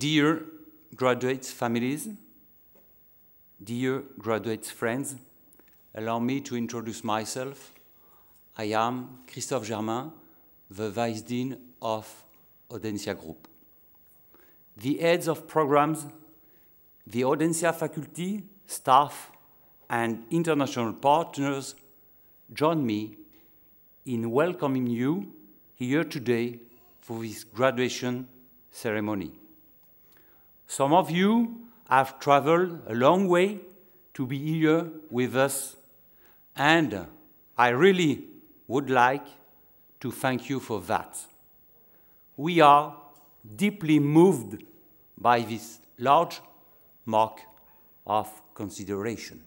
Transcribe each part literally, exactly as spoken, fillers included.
Dear graduates' families, dear graduates' friends, allow me to introduce myself. I am Christophe Germain, the Vice Dean of Audencia Group. The heads of programs, the Audencia faculty, staff, and international partners join me in welcoming you here today for this graduation ceremony. Some of you have traveled a long way to be here with us, and I really would like to thank you for that. We are deeply moved by this large mark of consideration.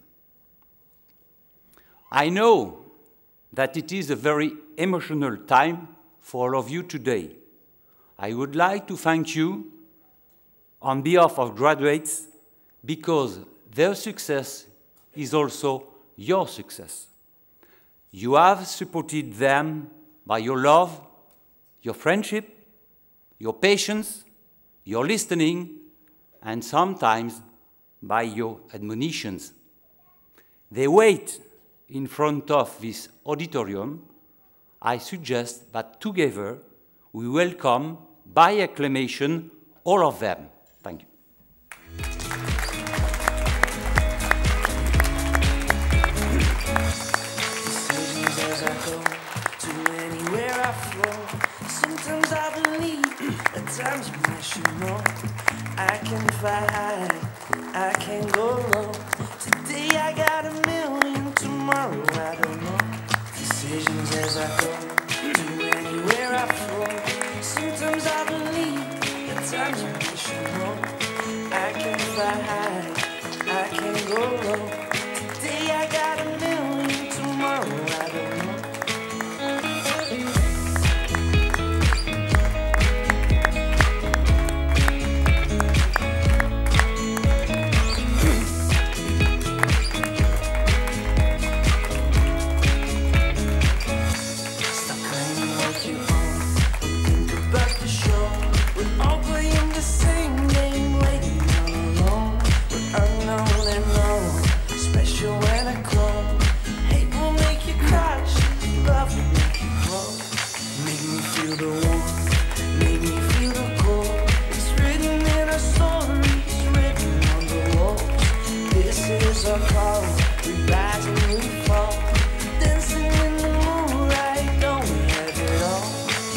I know that it is a very emotional time for all of you today. I would like to thank you on behalf of graduates because their success is also your success. You have supported them by your love, your friendship, your patience, your listening, and sometimes by your admonitions. They wait in front of this auditorium. I suggest that together we welcome by acclamation all of them. Thank you. Decisions as I go to anywhere I flow. Sometimes I believe, at times I should know. I can fly high, I can go low. Today I got a million, tomorrow I don't know. Decisions as I go to anywhere I flow. Sometimes I believe, at times I should know. I can fly high, I can go low. Today I got a million, tomorrow I don't know. Stop claiming what you own, don't think about the show. We're all playing the same game, waiting on alone. We're unknown and known, special when I clone. Hate will make you cry, love will make you grow. Make me feel the warmth, make me feel the cold. It's written in our stories, written on the walls. This is our call, we rise and we fall. Dancing in the moonlight, don't we have it all?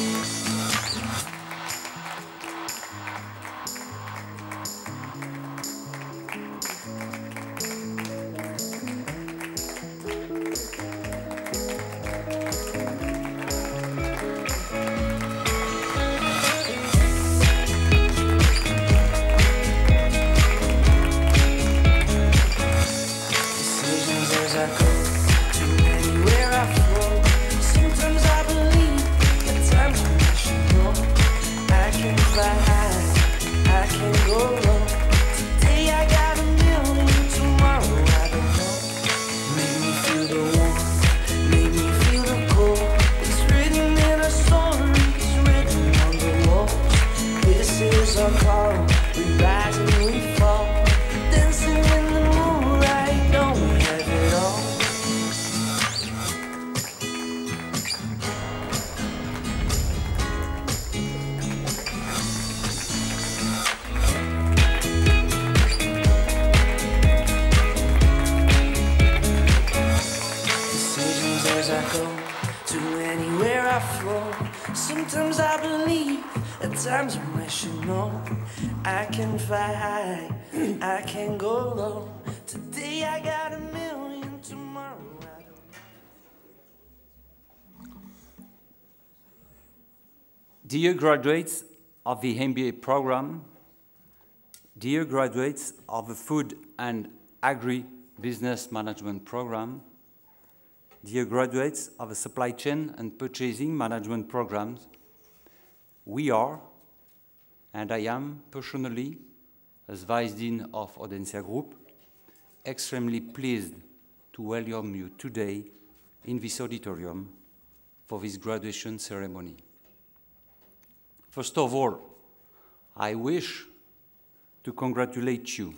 Decisions as I go to anywhere I flow. Sometimes I believe, at times I should know. I can fly high, I can go low. Today I got a million, tomorrow I don't know. Make me feel the warmth, make me feel the cold. It's written in our stories, written on the walls. This is our call, we rise and we fall. Dancing in the moonlight, don't we have it all? Decisions as I go to anywhere I flow. Sometimes I believe, at times when I should know. I can fly high, I can go low. Today I got a million, tomorrow I don't know. Dear graduates of the M B A program, dear graduates of the Food and Agri-Business Management program, dear graduates of the Supply Chain and Purchasing Management programs, we are, and I am personally, as Vice Dean of Audencia Group, extremely pleased to welcome you today in this auditorium for this graduation ceremony. First of all, I wish to congratulate you.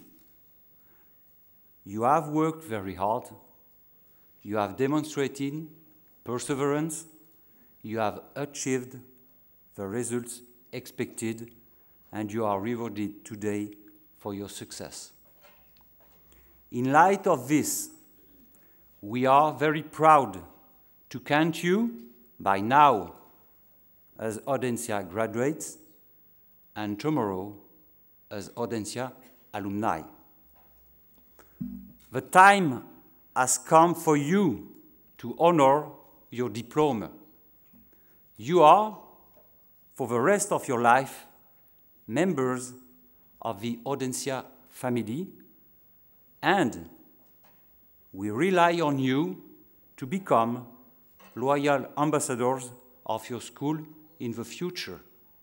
You have worked very hard. You have demonstrated perseverance. You have achieved the results expected, and you are rewarded today for your success. In light of this, we are very proud to count you by now as Audencia graduates and tomorrow as Audencia alumni. The time has come for you to honor your diploma. You are, for the rest of your life, members of the Audencia family, and we rely on you to become loyal ambassadors of your school in the future.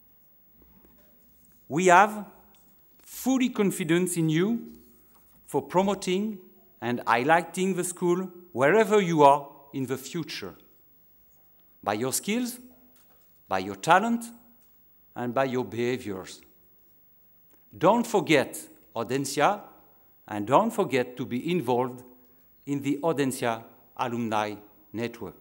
We have fully confidence in you for promoting and highlighting the school wherever you are in the future, by your skills, by your talent, and by your behaviors. Don't forget Audencia, and don't forget to be involved in the Audencia Alumni Network.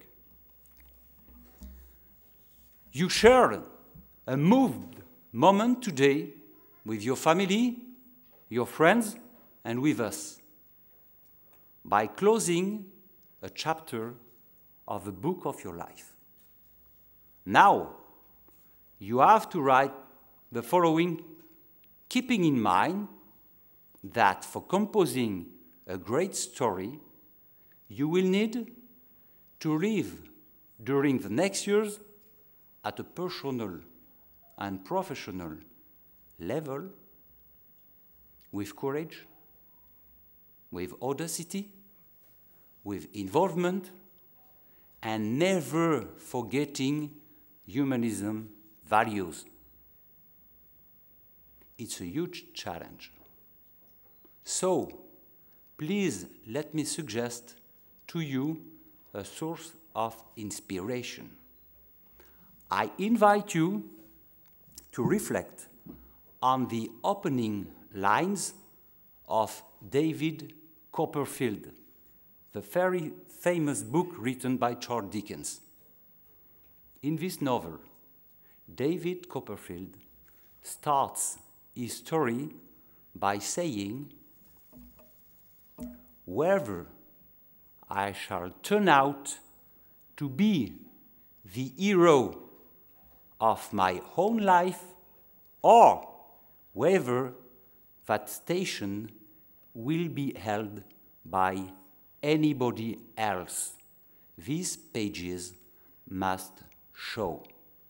You shared a moved moment today with your family, your friends, and with us by closing a chapter of the book of your life. Now, you have to write the following, keeping in mind that for composing a great story, you will need to live during the next years at a personal and professional level with courage, with audacity, with involvement, and never forgetting humanism values. It's a huge challenge. So, please let me suggest to you a source of inspiration. I invite you to reflect on the opening lines of David Copperfield, the very famous book written by Charles Dickens. In this novel, David Copperfield starts his story by saying, "Wherever I shall turn out to be the hero of my own life, or whether that station will be held by anybody else, these pages must show."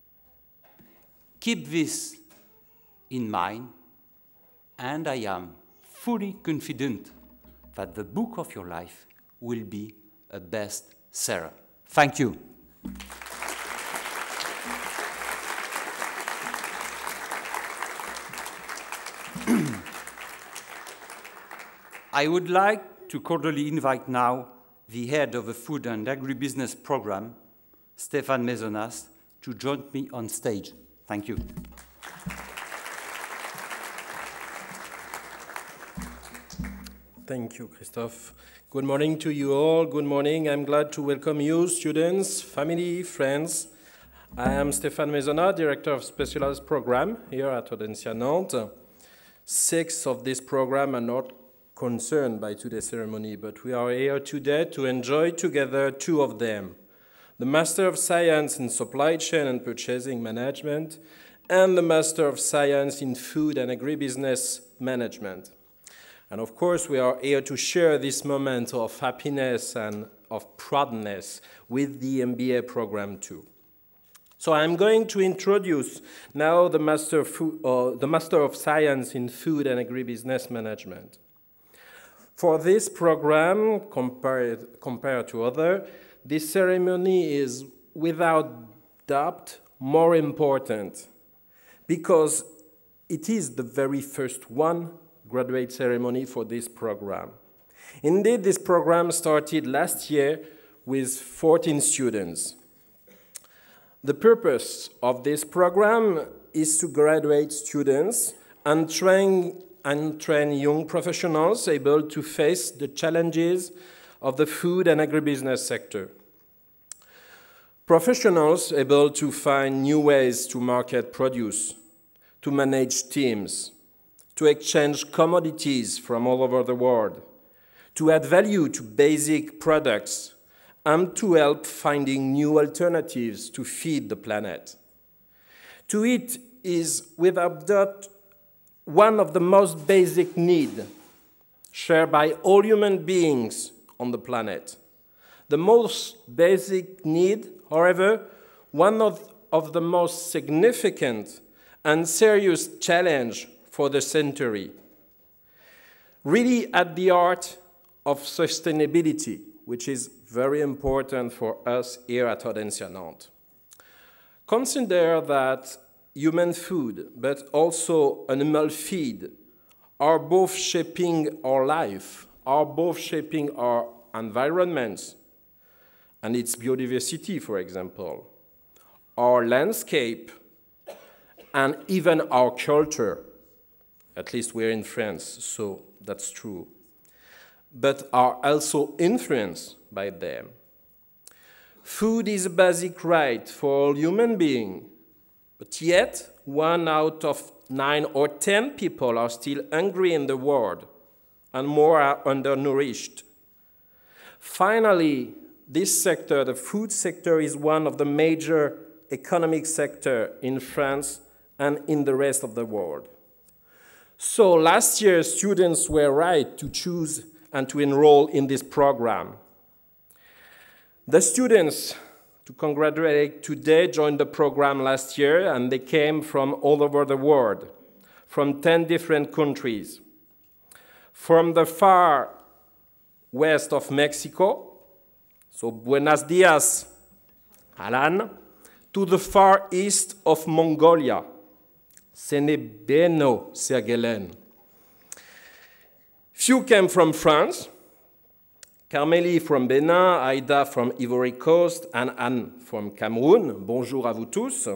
Keep this in mind, and I am fully confident that the book of your life will be a bestseller. Thank you. I would like to cordially invite now the head of the Food and Agribusiness Program, Stéphane Maisonnas, to join me on stage. Thank you. Thank you, Christophe. Good morning to you all. Good morning. I'm glad to welcome you, students, family, friends. I am Stéphane Maisonnas, Director of Specialized Program here at Audencia Nantes. Six of this program are not concerned by today's ceremony, but we are here today to enjoy together two of them: the Master of Science in Supply Chain and Purchasing Management and the Master of Science in Food and Agribusiness Management. And of course, we are here to share this moment of happiness and of proudness with the M B A program too. So I'm going to introduce now the Master of, Food, uh, the Master of Science in Food and Agribusiness Management. For this program, compared, compared to other, this ceremony is without doubt more important because it is the very first one graduate ceremony for this program. Indeed, this program started last year with fourteen students. The purpose of this program is to graduate students and train, and train young professionals able to face the challenges of the food and agribusiness sector. Professionals able to find new ways to market produce, to manage teams, to exchange commodities from all over the world, to add value to basic products, and to help finding new alternatives to feed the planet. To eat is, without doubt, one of the most basic needs shared by all human beings on the planet. The most basic need, however, one of, of the most significant and serious challenge for the century. Really at the heart of sustainability, which is very important for us here at Audencia Nantes. Consider that human food, but also animal feed, are both shaping our life, are both shaping our environments, and its biodiversity, for example, our landscape, and even our culture. At least we're in France, so that's true. But are also influenced by them. Food is a basic right for all human beings, but yet one out of nine or ten people are still hungry in the world, and more are undernourished. Finally, this sector, the food sector, is one of the major economic sectors in France and in the rest of the world. So last year, students were right to choose and to enroll in this program. The students, to congratulate today, joined the program last year, and they came from all over the world, from ten different countries. From the far west of Mexico, so buenos dias, Alan, to the far east of Mongolia, Senebeno Sergelen. Few came from France, Carmélie from Benin, Aïda from Ivory Coast, and Anne from Cameroon. Bonjour à vous tous.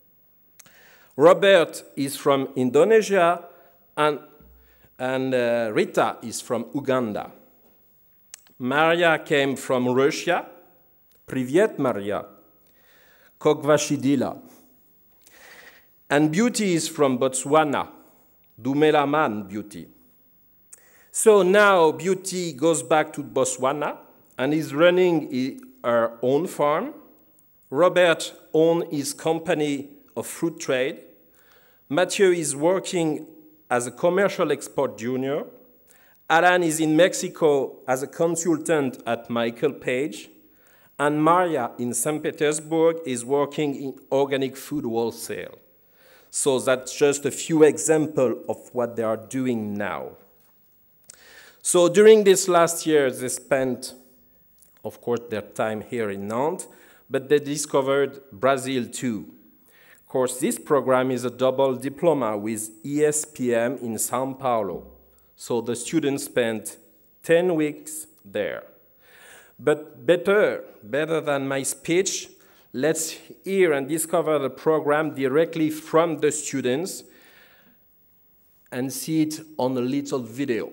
Robert is from Indonesia, and, and uh, Rita is from Uganda. Maria came from Russia. Privyet, Maria. Kokvashidila. And Beauty is from Botswana. Dumelaman Beauty. So now Beauty goes back to Botswana and is running her own farm. Robert owns his company of fruit trade. Mathieu is working as a commercial export junior. Alan is in Mexico as a consultant at Michael Page. And Maria in Saint Petersburg is working in organic food wholesale. So that's just a few examples of what they are doing now. So during this last year, they spent, of course, their time here in Nantes, but they discovered Brazil too. Of course, this program is a double diploma with E S P M in São Paulo. So the students spent ten weeks there. But better, better than my speech, let's hear and discover the program directly from the students and see it on a little video.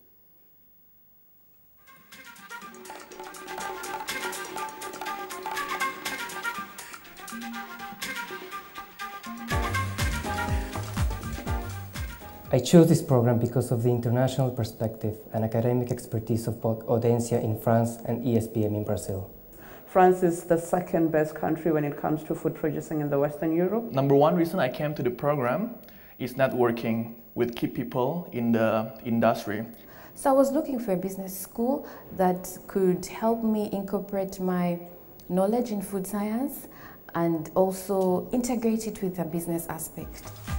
I chose this program because of the international perspective and academic expertise of both Audencia in France and E S P M in Brazil. France is the second best country when it comes to food producing in the Western Europe. Number one reason I came to the program is networking with key people in the industry. So I was looking for a business school that could help me incorporate my knowledge in food science and also integrate it with a business aspect.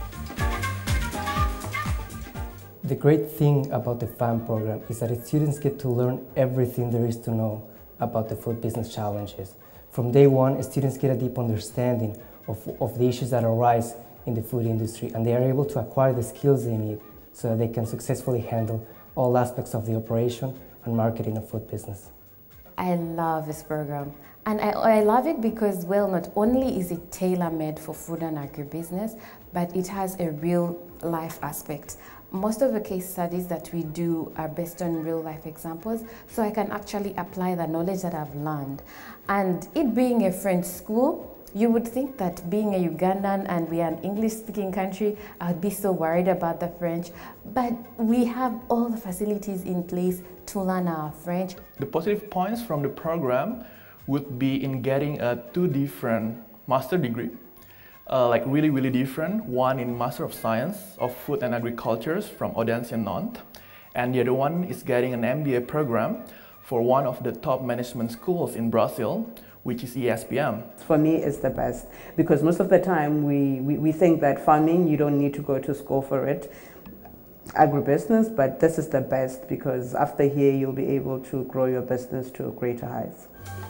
The great thing about the FAM program is that its students get to learn everything there is to know about the food business challenges. From day one, students get a deep understanding of, of the issues that arise in the food industry, and they are able to acquire the skills they need so that they can successfully handle all aspects of the operation and marketing of food business. I love this program. And I, I love it because, well, not only is it tailor-made for food and agribusiness, but it has a real life aspect. most of the case studies that we do are based on real life examples, so I can actually apply the knowledge that I've learned. And it being a French school, you would think that being a Ugandan and we are an English-speaking country, I would be so worried about the French, but we have all the facilities in place to learn our French. The positive points from the program would be in getting uh, two different master degree, uh, like really, really different. One in Master of Science of Food and Agriculture from Audencia Nantes, and the other one is getting an M B A program for one of the top management schools in Brazil, which is E S P M. For me, it's the best because most of the time we, we, we think that farming, you don't need to go to school for it, agribusiness, but this is the best because after here you'll be able to grow your business to greater heights.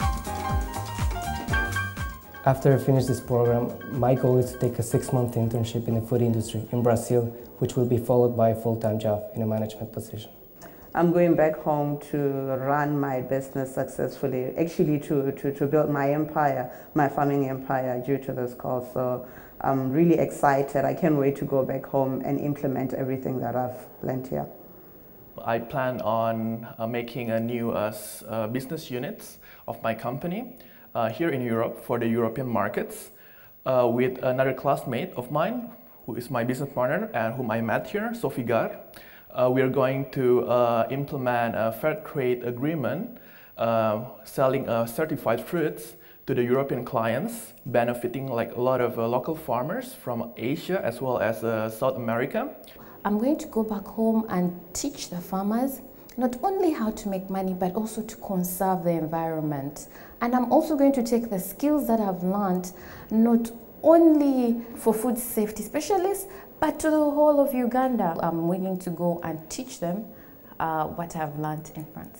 After I finish this program, my goal is to take a six-month internship in the food industry in Brazil, which will be followed by a full-time job in a management position. I'm going back home to run my business successfully, actually to, to, to build my empire, my farming empire due to this course. So I'm really excited. I can't wait to go back home and implement everything that I've learned here. I plan on uh, making a new uh, uh, business units of my company uh, here in Europe for the European markets uh, with another classmate of mine who is my business partner and whom I met here, Sophie Gare. Uh, we are going to uh, implement a fair trade agreement uh, selling uh, certified fruits to the European clients, benefiting like a lot of uh, local farmers from Asia as well as uh, South America. I'm going to go back home and teach the farmers not only how to make money, but also to conserve the environment. And I'm also going to take the skills that I've learned, not only for food safety specialists, but to the whole of Uganda. I'm willing to go and teach them uh, what I've learned in France.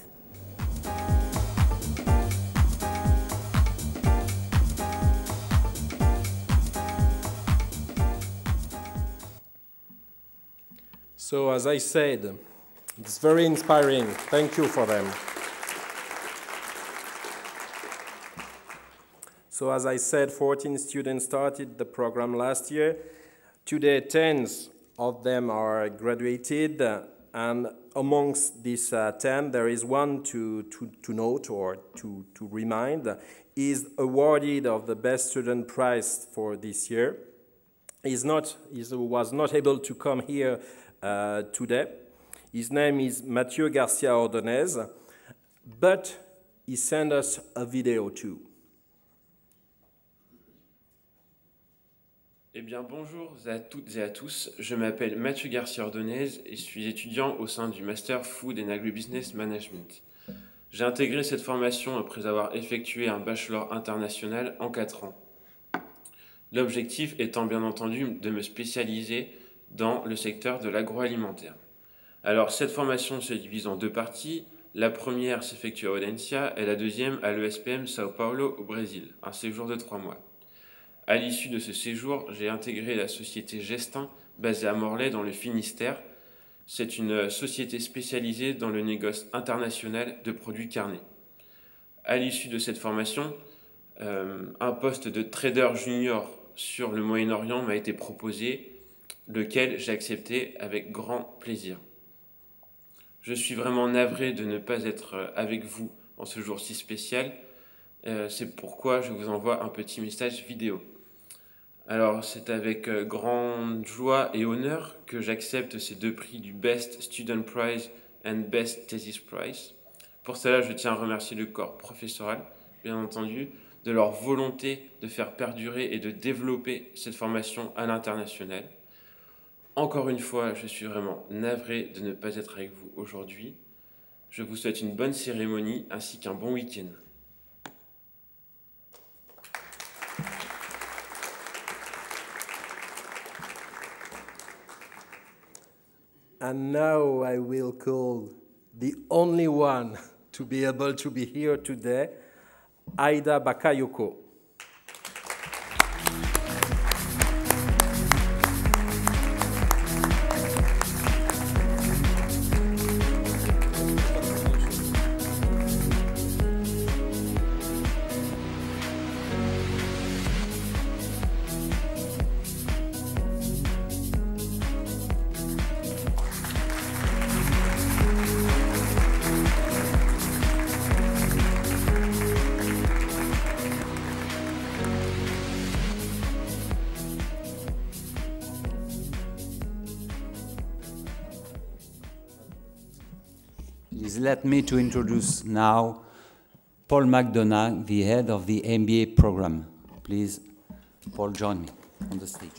So as I said, it's very inspiring. Thank you for them. So as I said, fourteen students started the program last year. Today, ten of them are graduated, uh, and amongst these uh, ten, there is one to, to, to note or to, to remind, uh, is awarded of the Best Student Prize for this year. He's not, he was not able to come here uh, today. His name is Mathieu Garcia Ordonez, but he sent us a video too. Eh bien, bonjour à toutes et à tous. Je m'appelle Mathieu Garcia Ordonez et je suis étudiant au sein du Master Food and Agribusiness Management. J'ai intégré cette formation après avoir effectué un bachelor international en quatre ans. L'objectif étant bien entendu de me spécialiser dans le secteur de l'agroalimentaire. Alors, cette formation se divise en deux parties. La première s'effectue à Audencia et la deuxième à l'E S P M Sao Paulo au Brésil, un séjour de trois mois. À l'issue de ce séjour, j'ai intégré la société Gestin, basée à Morlaix dans le Finistère. C'est une société spécialisée dans le négoce international de produits carnés. À l'issue de cette formation, euh, un poste de trader junior sur le Moyen-Orient m'a été proposé, lequel j'ai accepté avec grand plaisir. Je suis vraiment navré de ne pas être avec vous en ce jour si spécial. Euh, c'est pourquoi je vous envoie un petit message vidéo. Alors, c'est avec euh, grande joie et honneur que j'accepte ces deux prix du Best Student Prize and Best Thesis Prize. Pour cela, je tiens à remercier le corps professoral, bien entendu, de leur volonté de faire perdurer et de développer cette formation à l'international. Encore une fois, je suis vraiment navré de ne pas être avec vous aujourd'hui. Je vous souhaite une bonne cérémonie ainsi qu'un bon week-end. And now I will call the only one to be able to be here today, Aida Bakayoko. Please let me to introduce now Paul McDonough, the head of the M B A program. Please, Paul, join me on the stage.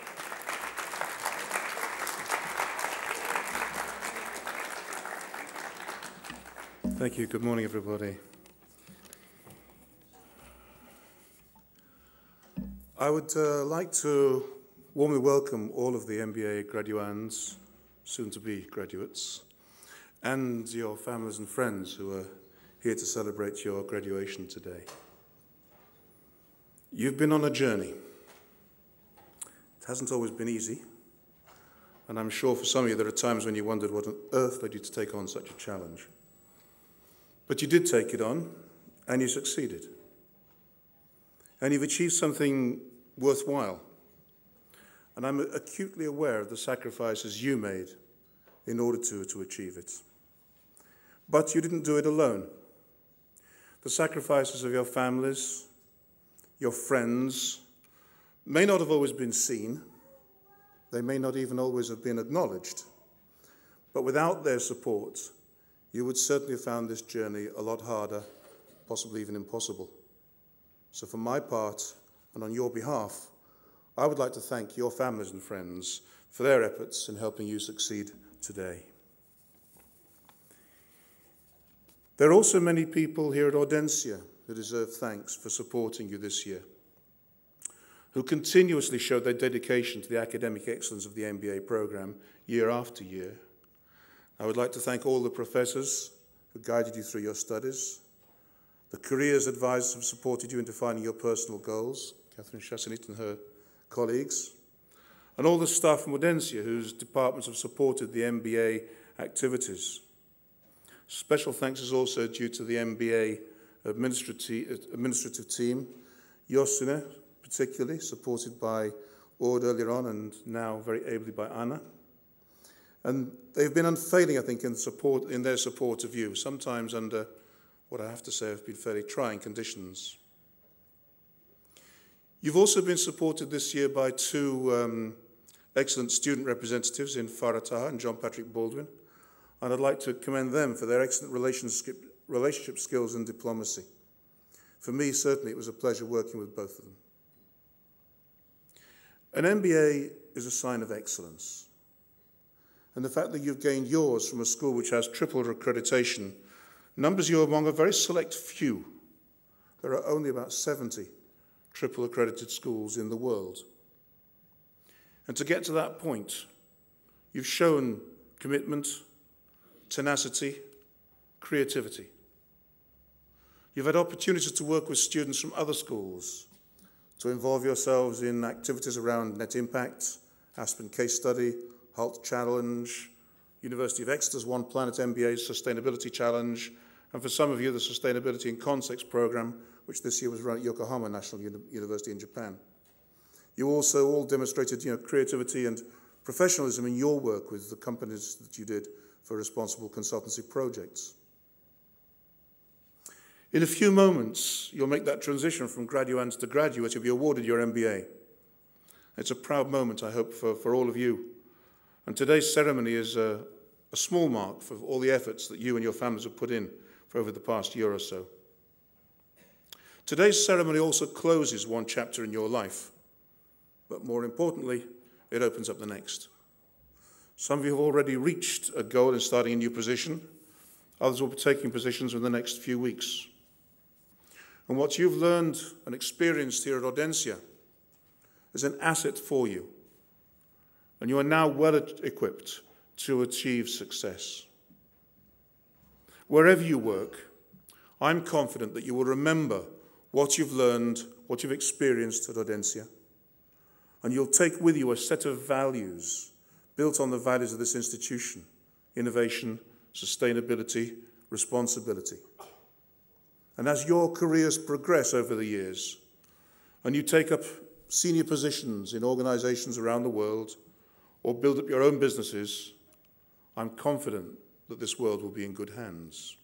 Thank you. Good morning, everybody. I would uh, like to warmly welcome all of the M B A graduands, soon-to-be graduates, and your families and friends who are here to celebrate your graduation today. You've been on a journey. It hasn't always been easy, and I'm sure for some of you there are times when you wondered what on earth led you to take on such a challenge. But you did take it on, and you succeeded. And you've achieved something worthwhile. And I'm acutely aware of the sacrifices you made in order to, to achieve it. But you didn't do it alone. The sacrifices of your families, your friends, may not have always been seen. They may not even always have been acknowledged. But without their support, you would certainly have found this journey a lot harder, possibly even impossible. So for my part, and on your behalf, I would like to thank your families and friends for their efforts in helping you succeed today. There are also many people here at Audencia who deserve thanks for supporting you this year, who continuously showed their dedication to the academic excellence of the M B A program year after year. I would like to thank all the professors who guided you through your studies, the careers advisors who have supported you in defining your personal goals, Catherine Chassenit and her colleagues, and all the staff from Audencia whose departments have supported the M B A activities. Special thanks is also due to the M B A administrative, administrative team, Josine particularly, supported by Ord earlier on and now very ably by Anna. And they've been unfailing, I think, in, support, in their support of you, sometimes under what I have to say have been fairly trying conditions. You've also been supported this year by two um, excellent student representatives in Farah Taha and John Patrick Baldwin, and I'd like to commend them for their excellent relationship, relationship skills and diplomacy. For me, certainly, it was a pleasure working with both of them. An M B A is a sign of excellence. And the fact that you've gained yours from a school which has triple accreditation numbers you among a very select few. There are only about seventy triple accredited schools in the world. And to get to that point, you've shown commitment, tenacity, creativity. You've had opportunities to work with students from other schools, to involve yourselves in activities around Net Impact, Aspen Case Study, HALT Challenge, University of Exeter's One Planet M B A's Sustainability Challenge, and for some of you, the Sustainability in Context program, which this year was run at Yokohama National Uni- University in Japan. You also all demonstrated, you know, creativity and professionalism in your work with the companies that you did for responsible consultancy projects. In a few moments, you'll make that transition from graduands to graduate. You'll be awarded your M B A. It's a proud moment, I hope, for, for all of you. And today's ceremony is a, a small mark for all the efforts that you and your families have put in for over the past year or so. Today's ceremony also closes one chapter in your life, but more importantly, it opens up the next. Some of you have already reached a goal in starting a new position. Others will be taking positions in the next few weeks. And what you've learned and experienced here at Audencia is an asset for you. And you are now well equipped to achieve success. Wherever you work, I'm confident that you will remember what you've learned, what you've experienced at Audencia, and you'll take with you a set of values built on the values of this institution: innovation, sustainability, responsibility. And as your careers progress over the years, and you take up senior positions in organizations around the world, or build up your own businesses, I'm confident that this world will be in good hands.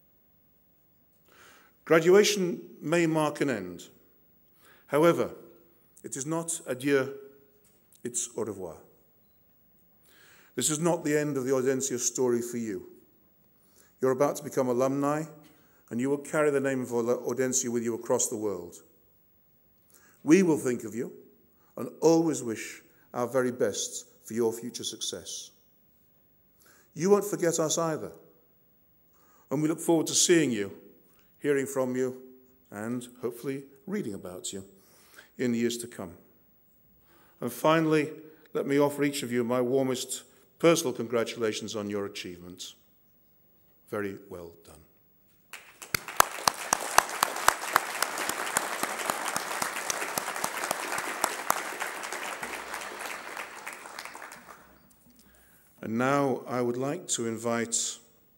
Graduation may mark an end. However, it is not adieu, it's au revoir. This is not the end of the Audencia story for you. You're about to become alumni, and you will carry the name of Audencia with you across the world. We will think of you and always wish our very best for your future success. You won't forget us either, and we look forward to seeing you, hearing from you, and hopefully reading about you in the years to come. And finally, let me offer each of you my warmest personal congratulations on your achievements. Very well done. And now I would like to invite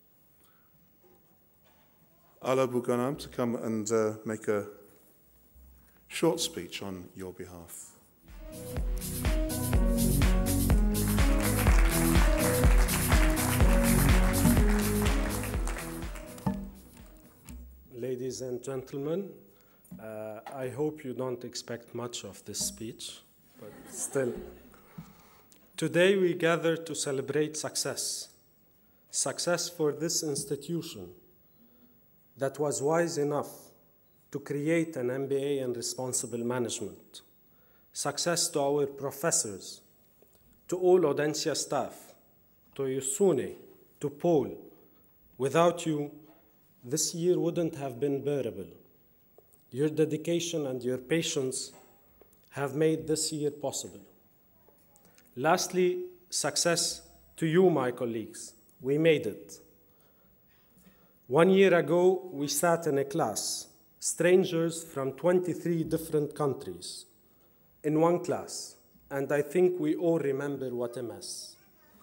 Ala Bouganam to come and uh, make a short speech on your behalf. Ladies and gentlemen, uh, I hope you don't expect much of this speech, but still. Today we gather to celebrate success. Success for this institution that was wise enough to create an M B A in responsible management. Success to our professors, to all Audencia staff, to Yusune, to Paul. Without you, this year wouldn't have been bearable. Your dedication and your patience have made this year possible. Lastly, success to you, my colleagues. We made it. One year ago, we sat in a class, strangers from twenty-three different countries, in one class, and I think we all remember what a mess.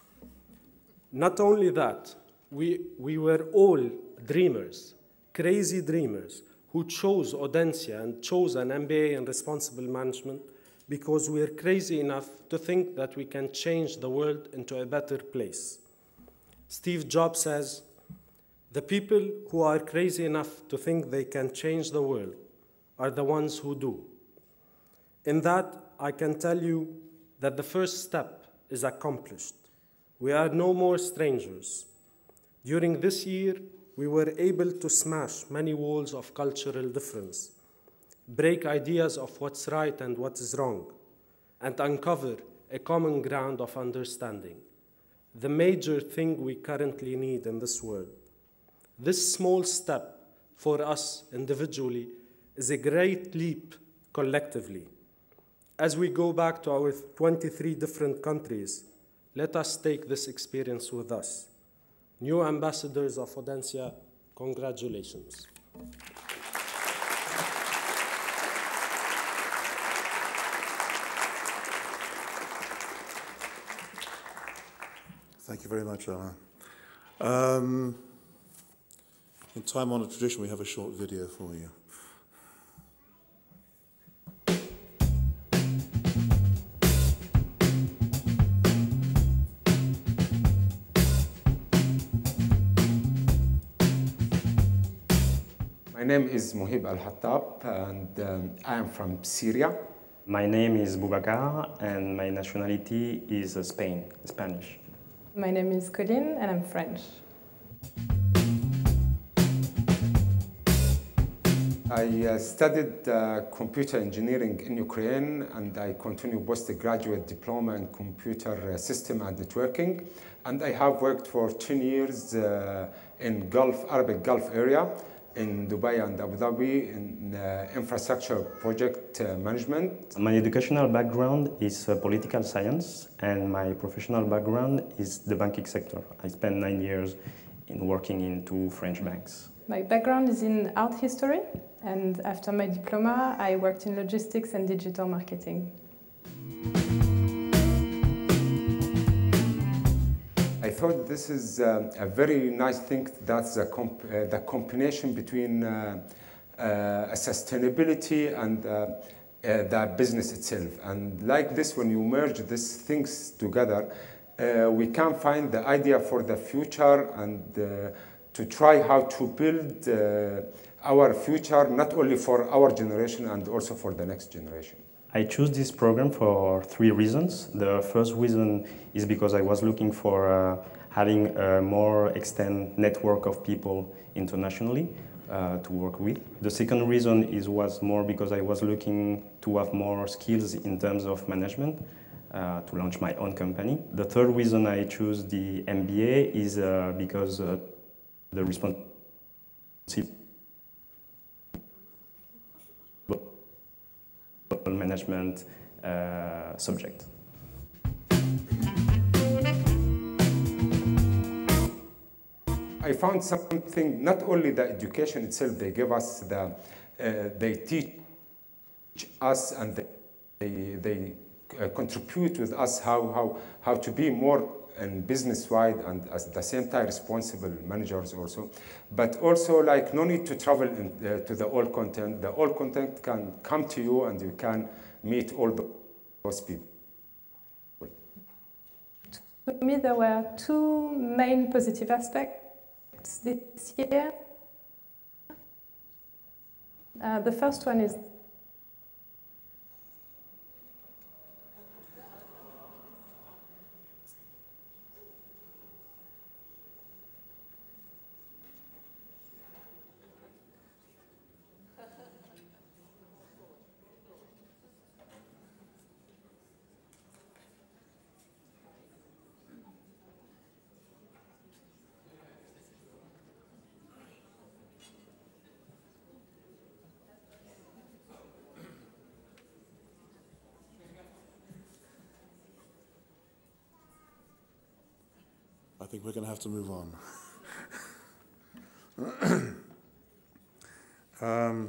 Not only that, we, we were all dreamers, crazy dreamers, who chose Audencia and chose an M B A in responsible management because we are crazy enough to think that we can change the world into a better place. Steve Jobs says, the people who are crazy enough to think they can change the world are the ones who do. In that, I can tell you that the first step is accomplished. We are no more strangers. During this year, we were able to smash many walls of cultural difference, break ideas of what's right and what is wrong, and uncover a common ground of understanding, the major thing we currently need in this world. This small step for us individually is a great leap collectively. As we go back to our twenty-three different countries, let us take this experience with us. New ambassadors of Audencia, congratulations. Thank you very much, Alain. Um, in time-honored tradition, we have a short video for you. My name is Mohib Al-Hattab, and um, I am from Syria. My name is Boubacar, and my nationality is uh, Spain, Spanish. My name is Colline, and I'm French. I uh, studied uh, computer engineering in Ukraine, and I continue postgraduate diploma in computer system and networking. And I have worked for ten years uh, in Gulf, Arabic Gulf area, in Dubai and Abu Dhabi, in uh, infrastructure project uh, management. My educational background is uh, political science, and my professional background is the banking sector. I spent nine years in working in two French banks. My background is in art history, and after my diploma, I worked in logistics and digital marketing. I thought this is uh, a very nice thing. That's the, comp uh, the combination between uh, uh, sustainability and uh, uh, the business itself. And like this, when you merge these things together, uh, we can find the idea for the future and uh, to try how to build uh, our future, not only for our generation and also for the next generation. I chose this program for three reasons. The first reason is because I was looking for uh, having a more extended network of people internationally uh, to work with. The second reason is was more because I was looking to have more skills in terms of management uh, to launch my own company. The third reason I choose the M B A is uh, because uh, the responsibility management uh, subject. I found something, not only the education itself, they give us the, uh, they teach us and they, they, they uh, contribute with us how, how, how to be more and business-wide and at the same time responsible managers also. But also like no need to travel in, uh, to the all content. The all content can come to you and you can meet all those people. For me, there were two main positive aspects this year. Uh, the first one is I think we're going to have to move on. um,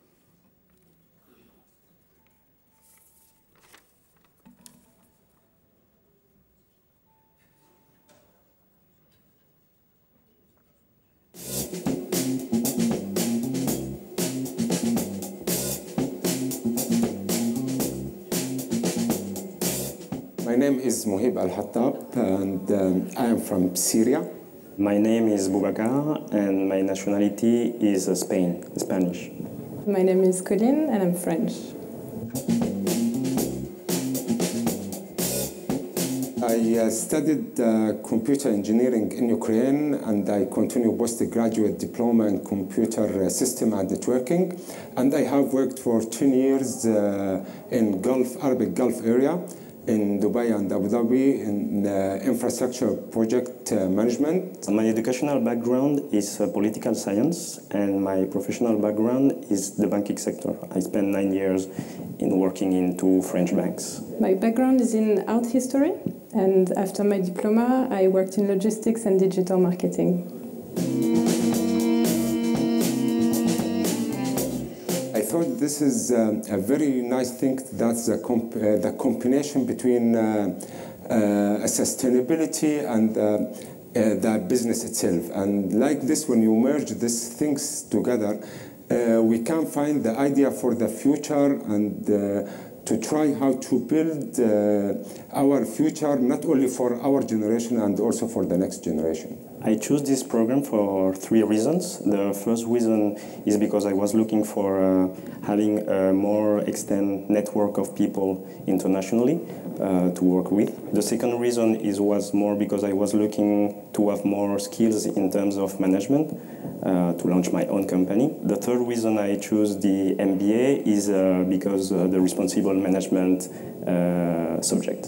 My name is Mohib Al-Hattab and um, I am from Syria. My name is Boubacar and my nationality is uh, Spain, Spanish. My name is Colline and I'm French. I uh, studied uh, computer engineering in Ukraine and I continue postgraduate diploma in computer system and networking. And I have worked for ten years uh, in Gulf, Arabic Gulf area, in Dubai and Abu Dhabi in uh, infrastructure project uh, management. My educational background is uh, political science and my professional background is the banking sector. I spent nine years in working in two French banks. My background is in art history and after my diploma I worked in logistics and digital marketing. I thought this is um, a very nice thing. That's the, comp uh, the combination between uh, uh, sustainability and uh, uh, the business itself. And like this, when you merge these things together, uh, we can find the idea for the future and uh, to try how to build uh, our future, not only for our generation and also for the next generation. I chose this program for three reasons. The first reason is because I was looking for uh, having a more extended network of people internationally uh, to work with. The second reason is was more because I was looking to have more skills in terms of management uh, to launch my own company. The third reason I chose the M B A is uh, because uh, the responsible management uh, subject.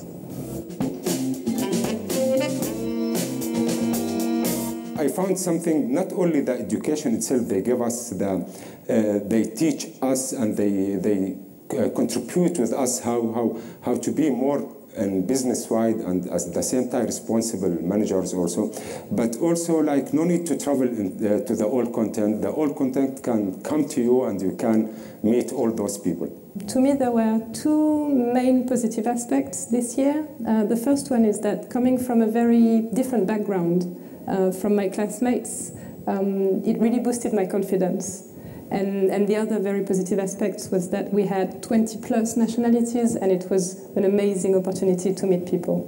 I found something, not only the education itself, they give us the, uh, they teach us and they, they uh, contribute with us how, how, how to be more and business-wide and at the same time responsible managers also. But also like no need to travel in, uh, to the all content. The all content can come to you and you can meet all those people. To me, there were two main positive aspects this year. Uh, the first one is that coming from a very different background, Uh, from my classmates, um, it really boosted my confidence. And, and the other very positive aspect was that we had twenty plus nationalities and it was an amazing opportunity to meet people.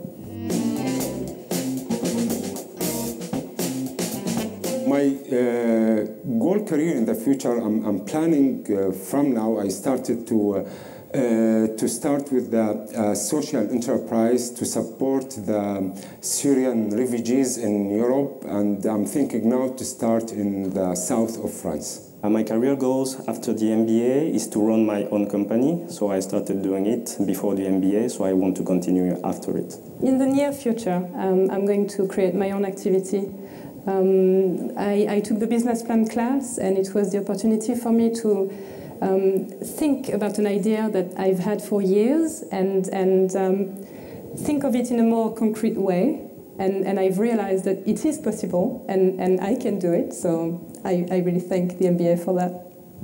My uh, goal career in the future, I'm, I'm planning uh, from now, I started to uh, Uh, to start with the uh, social enterprise to support the Syrian refugees in Europe, and I'm thinking now to start in the south of France. Uh, my career goals after the M B A is to run my own company, so I started doing it before the M B A, so I want to continue after it. In the near future, um, I'm going to create my own activity. Um, I, I took the business plan class, and it was the opportunity for me to um, think about an idea that I've had for years and, and um, think of it in a more concrete way. And, and I've realized that it is possible, and, and I can do it, so I, I really thank the M B A for that.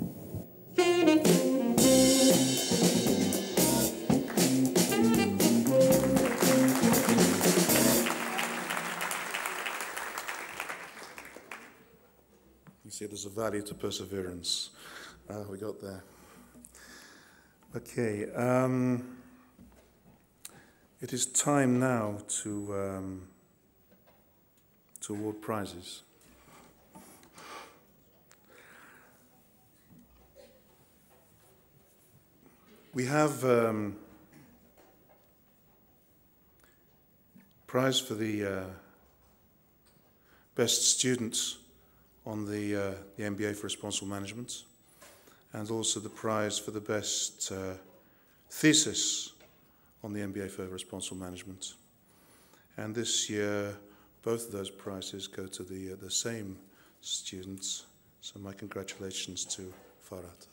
You see, there's a value to perseverance. Uh, we got there. Okay. Um, it is time now to um, to award prizes. We have um, prize for the uh, best students on the, uh, the M B A for Responsible Management, and also the prize for the best uh, thesis on the M B A for Responsible Management. And this year, both of those prizes go to the, uh, the same students, so my congratulations to Farhat.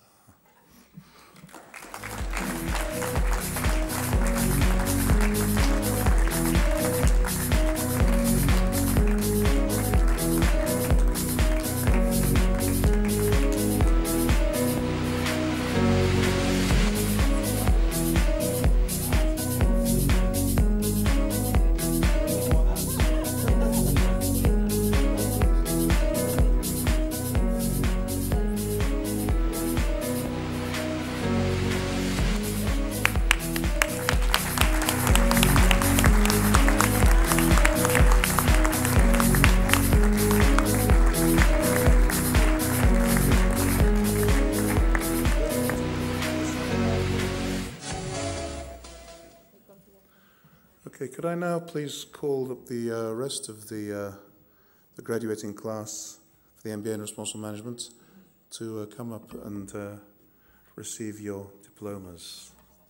Okay, could I now please call up the uh, rest of the, uh, the graduating class for the M B A in Responsible Management to uh, come up and uh, receive your diplomas.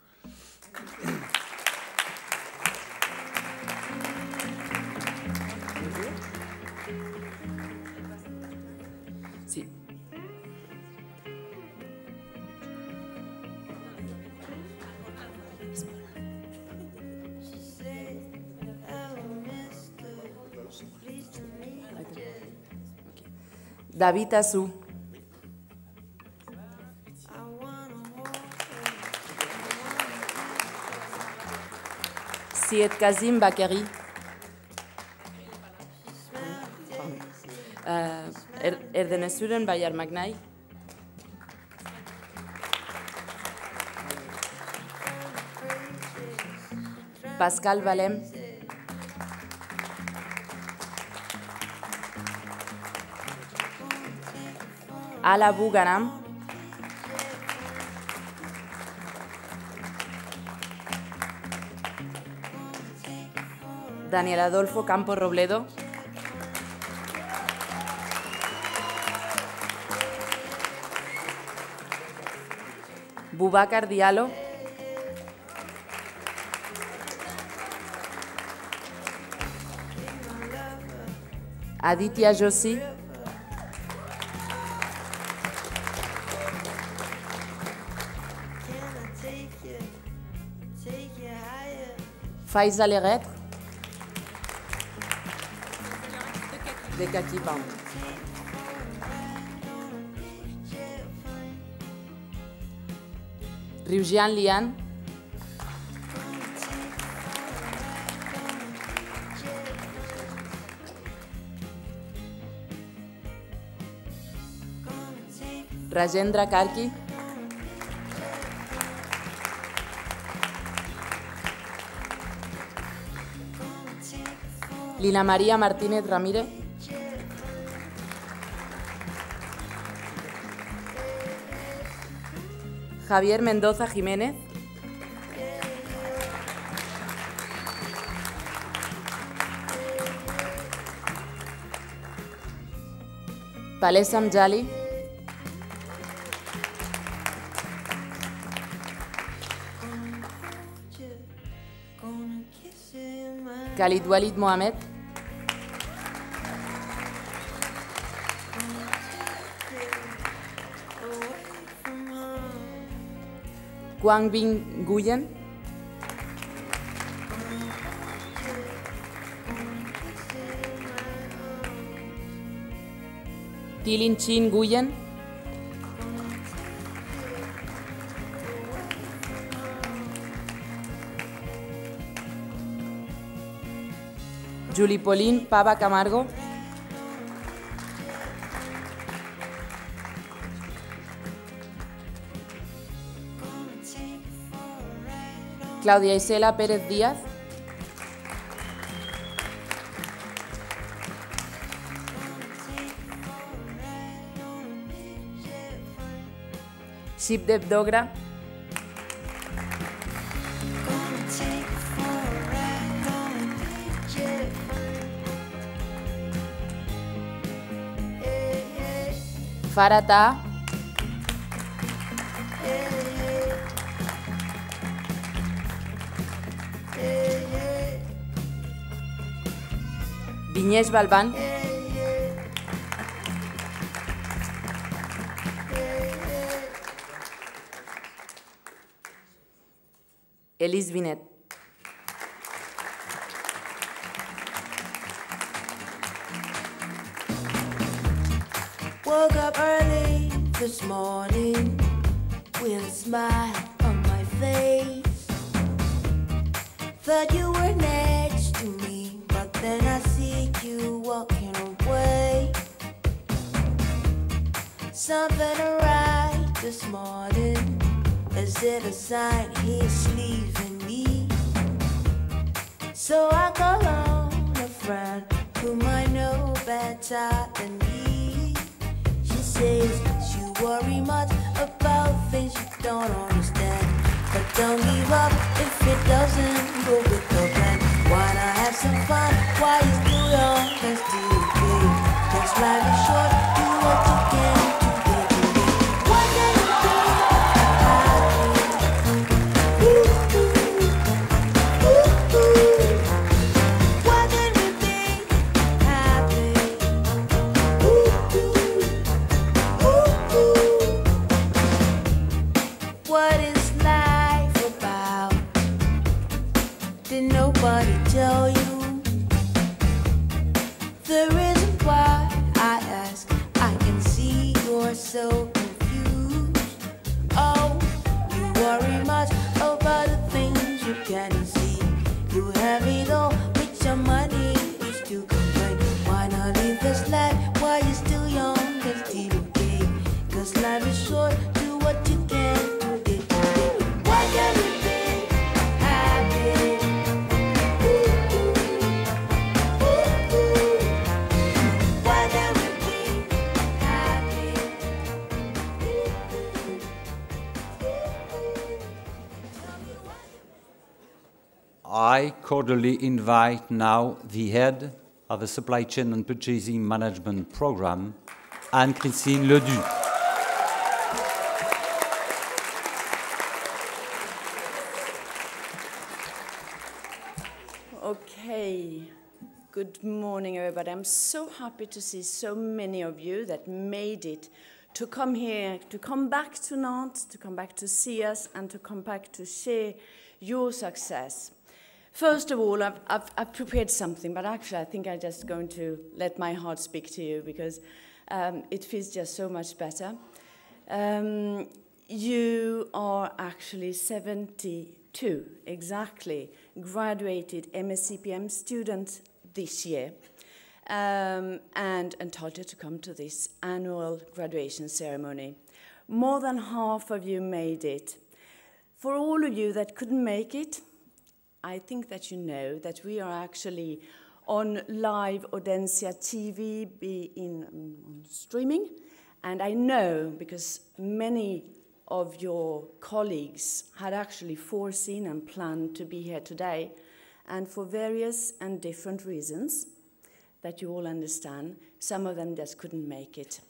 Sí. David Azou. Syed Kazim Bakari. Uh, er, Erdenezuren Bayar Magnai. Pascal Valem. Ala Bugaram. Daniel Adolfo Campos Robledo. Boubacar Diallo. Aditya Joshi. Faisal Eret. De Kaki Band. Riujian Lian. Rajendra Karki. Lina María Martínez Ramírez. Javier Mendoza Jiménez. Palesam Jali, Khalid Walid Mohamed, Quang Binh Nguyen, Tilin Chin Nguyen, Julie Pauline Pava Camargo, Claudia Isela Pérez Díaz, Shipdev Dogra, Farata, Vignesh Balban, Elise Vinet. Woke up early this morning with a smile on my face. Thought you were next to me, but then I see you walking away. Something right this morning. Is it a sign he's leaving me? So I call on a friend whom I know better than me. She says you worry much about things you don't understand, but don't give up if it doesn't go with the plan. Why not have some fun while you're still young and still okay? 'Cause life is short, do what you can to get away. Why can't you be happy? Ooh, ooh, ooh, ooh. Why can't we be happy? Ooh, ooh, ooh, ooh. What is life about? Did nobody tell you? The reason why I ask, I can see you're so confused. Oh, you worry much about the things you can't see. You have it all with your money, you still complain. Why not live this life while you're still young and still okay? 'Cause life is short, do what you can to get today. Why can't we be happy? Ooh, ooh, ooh, ooh. Why can't we be happy? I cordially invite now the head of the Supply Chain and Purchasing Management Program, Anne-Christine Ledu. Okay, good morning everybody. I'm so happy to see so many of you that made it to come here, to come back to Nantes, to come back to see us, and to come back to share your success. First of all, I've, I've, I've prepared something, but actually I think I'm just going to let my heart speak to you because um, it feels just so much better. Um, you are actually seventy-two, exactly, graduated M S C P M students this year um, and entitled to come to this annual graduation ceremony. More than half of you made it. For all of you that couldn't make it, I think that you know that we are actually on live Audencia T V, be in um, streaming, and I know because many of your colleagues had actually foreseen and planned to be here today, and for various and different reasons that you all understand, some of them just couldn't make it.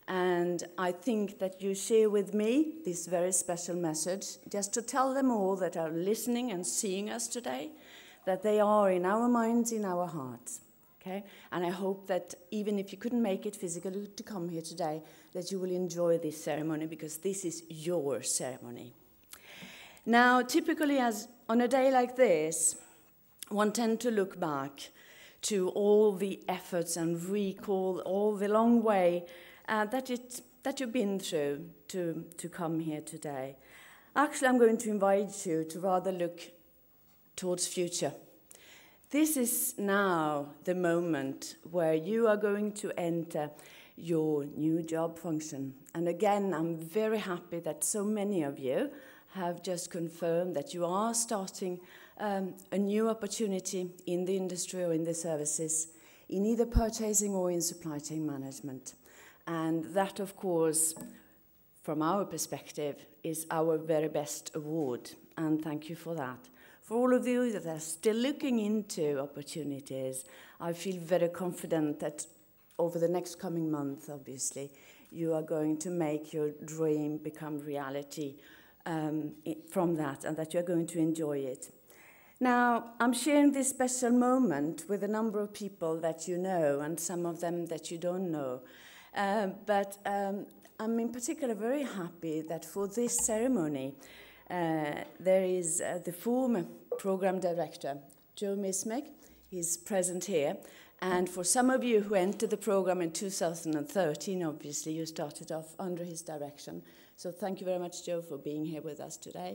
And I think that you share with me this very special message, just to tell them all that are listening and seeing us today, that they are in our minds, in our hearts. Okay? And I hope that even if you couldn't make it physically to come here today, that you will enjoy this ceremony, because this is your ceremony. Now, typically, as on a day like this, one tends to look back to all the efforts and recall all the long way uh, that, it, that you've been through to, to come here today. Actually, I'm going to invite you to rather look towards future. This is now the moment where you are going to enter your new job function. And again, I'm very happy that so many of you have just confirmed that you are starting um, a new opportunity in the industry or in the services, in either purchasing or in supply chain management. And that, of course, from our perspective, is our very best award. And thank you for that. For all of you that are still looking into opportunities, I feel very confident that over the next coming month, obviously, you are going to make your dream become reality um, from that, and that you're going to enjoy it. Now, I'm sharing this special moment with a number of people that you know, and some of them that you don't know. Uh, but um, I'm in particular very happy that for this ceremony, uh, there is uh, the former program director, Joe Mismek. He's present here. And for some of you who entered the program in two thousand thirteen, obviously, you started off under his direction. So thank you very much, Joe, for being here with us today.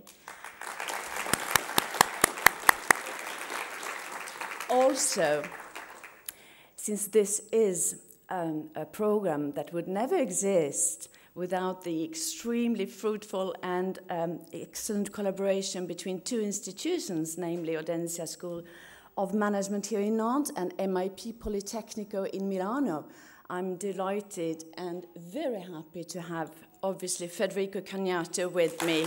Also, since this is um, a program that would never exist without the extremely fruitful and um, excellent collaboration between two institutions, namely Audencia School of Management here in Nantes and M I P Politecnico in Milano, I'm delighted and very happy to have, obviously, Federico Cagnato with me.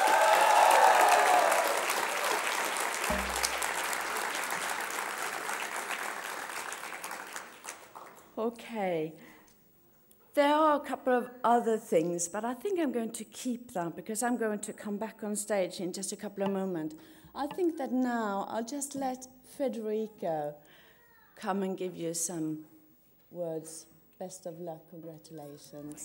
Okay. There are a couple of other things, but I think I'm going to keep that because I'm going to come back on stage in just a couple of moments. I think that now I'll just let Federico come and give you some words. Best of luck, congratulations.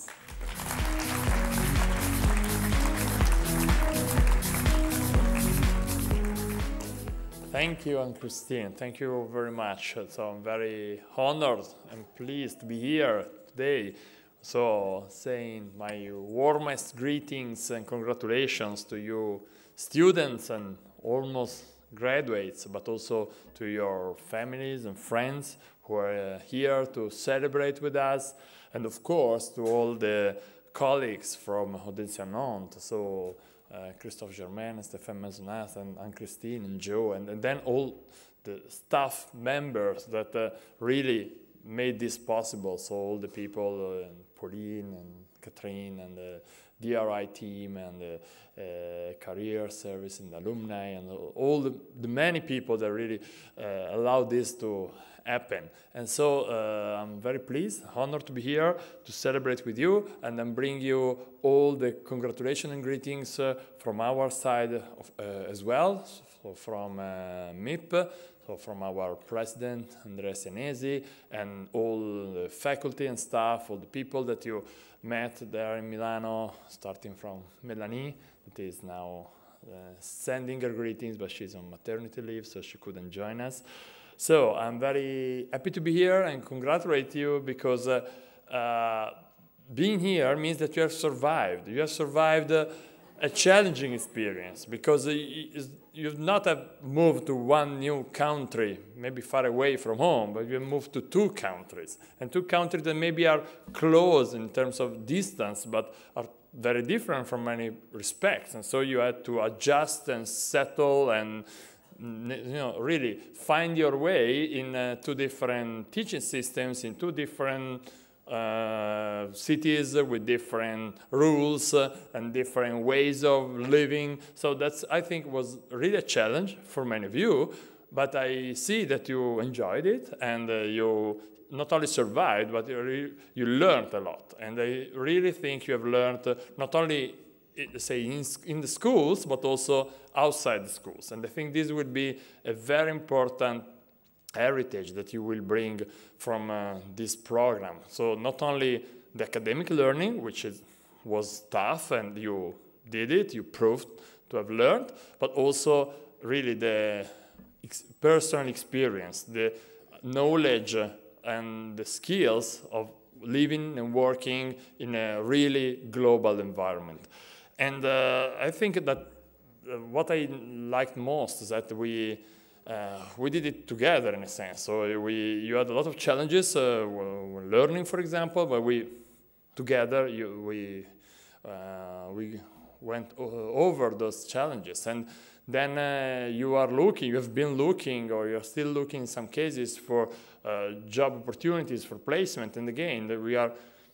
Thank you, Anne-Christine. Thank you very much. So I'm very honored and pleased to be here today. So saying my warmest greetings and congratulations to you students and almost graduates, but also to your families and friends who are here to celebrate with us, and of course to all the colleagues from Audencia Nantes, so uh, Christophe Germain, Stéphane Maisonnat, and Anne-Christine and Joe, and, and then all the staff members that uh, really made this possible, so all the people, uh, Pauline and Catherine and the D R I team and the uh, career service and alumni and all the, the many people that really uh, allowed this to happen. And so uh, I'm very pleased, honored to be here to celebrate with you and then bring you all the congratulations and greetings uh, from our side of, uh, as well, so from uh, M I P, so from our president, Andrea Senesi, and all the faculty and staff, all the people that you met there in Milano, starting from Melanie, that is now uh, sending her greetings, but she's on maternity leave, so she couldn't join us. So I'm very happy to be here and congratulate you because uh, uh, being here means that you have survived. You have survived uh, a challenging experience because uh, you've not have moved to one new country, maybe far away from home, but you have moved to two countries, and two countries that maybe are close in terms of distance, but are very different from many respects. And so you had to adjust and settle and you know, really find your way in uh, two different teaching systems, in two different Uh, cities with different rules uh, and different ways of living. So that's, I think, was really a challenge for many of you, but I see that you enjoyed it and uh, you not only survived, but you, you learned a lot. And I really think you have learned uh, not only, say, in, in the schools, but also outside the schools. And I think this will be a very important heritage that you will bring from uh, this program. So not only the academic learning, which is, was tough, and you did it, you proved to have learned, but also really the ex personal experience, the knowledge and the skills of living and working in a really global environment. And uh, I think that uh, what I liked most is that we uh, we did it together in a sense. So we you had a lot of challenges uh, when learning, for example, but we together you, we uh, we went over those challenges. And then uh, you are looking, you have been looking, or you're still looking in some cases for uh, job opportunities, for placement. And again, we are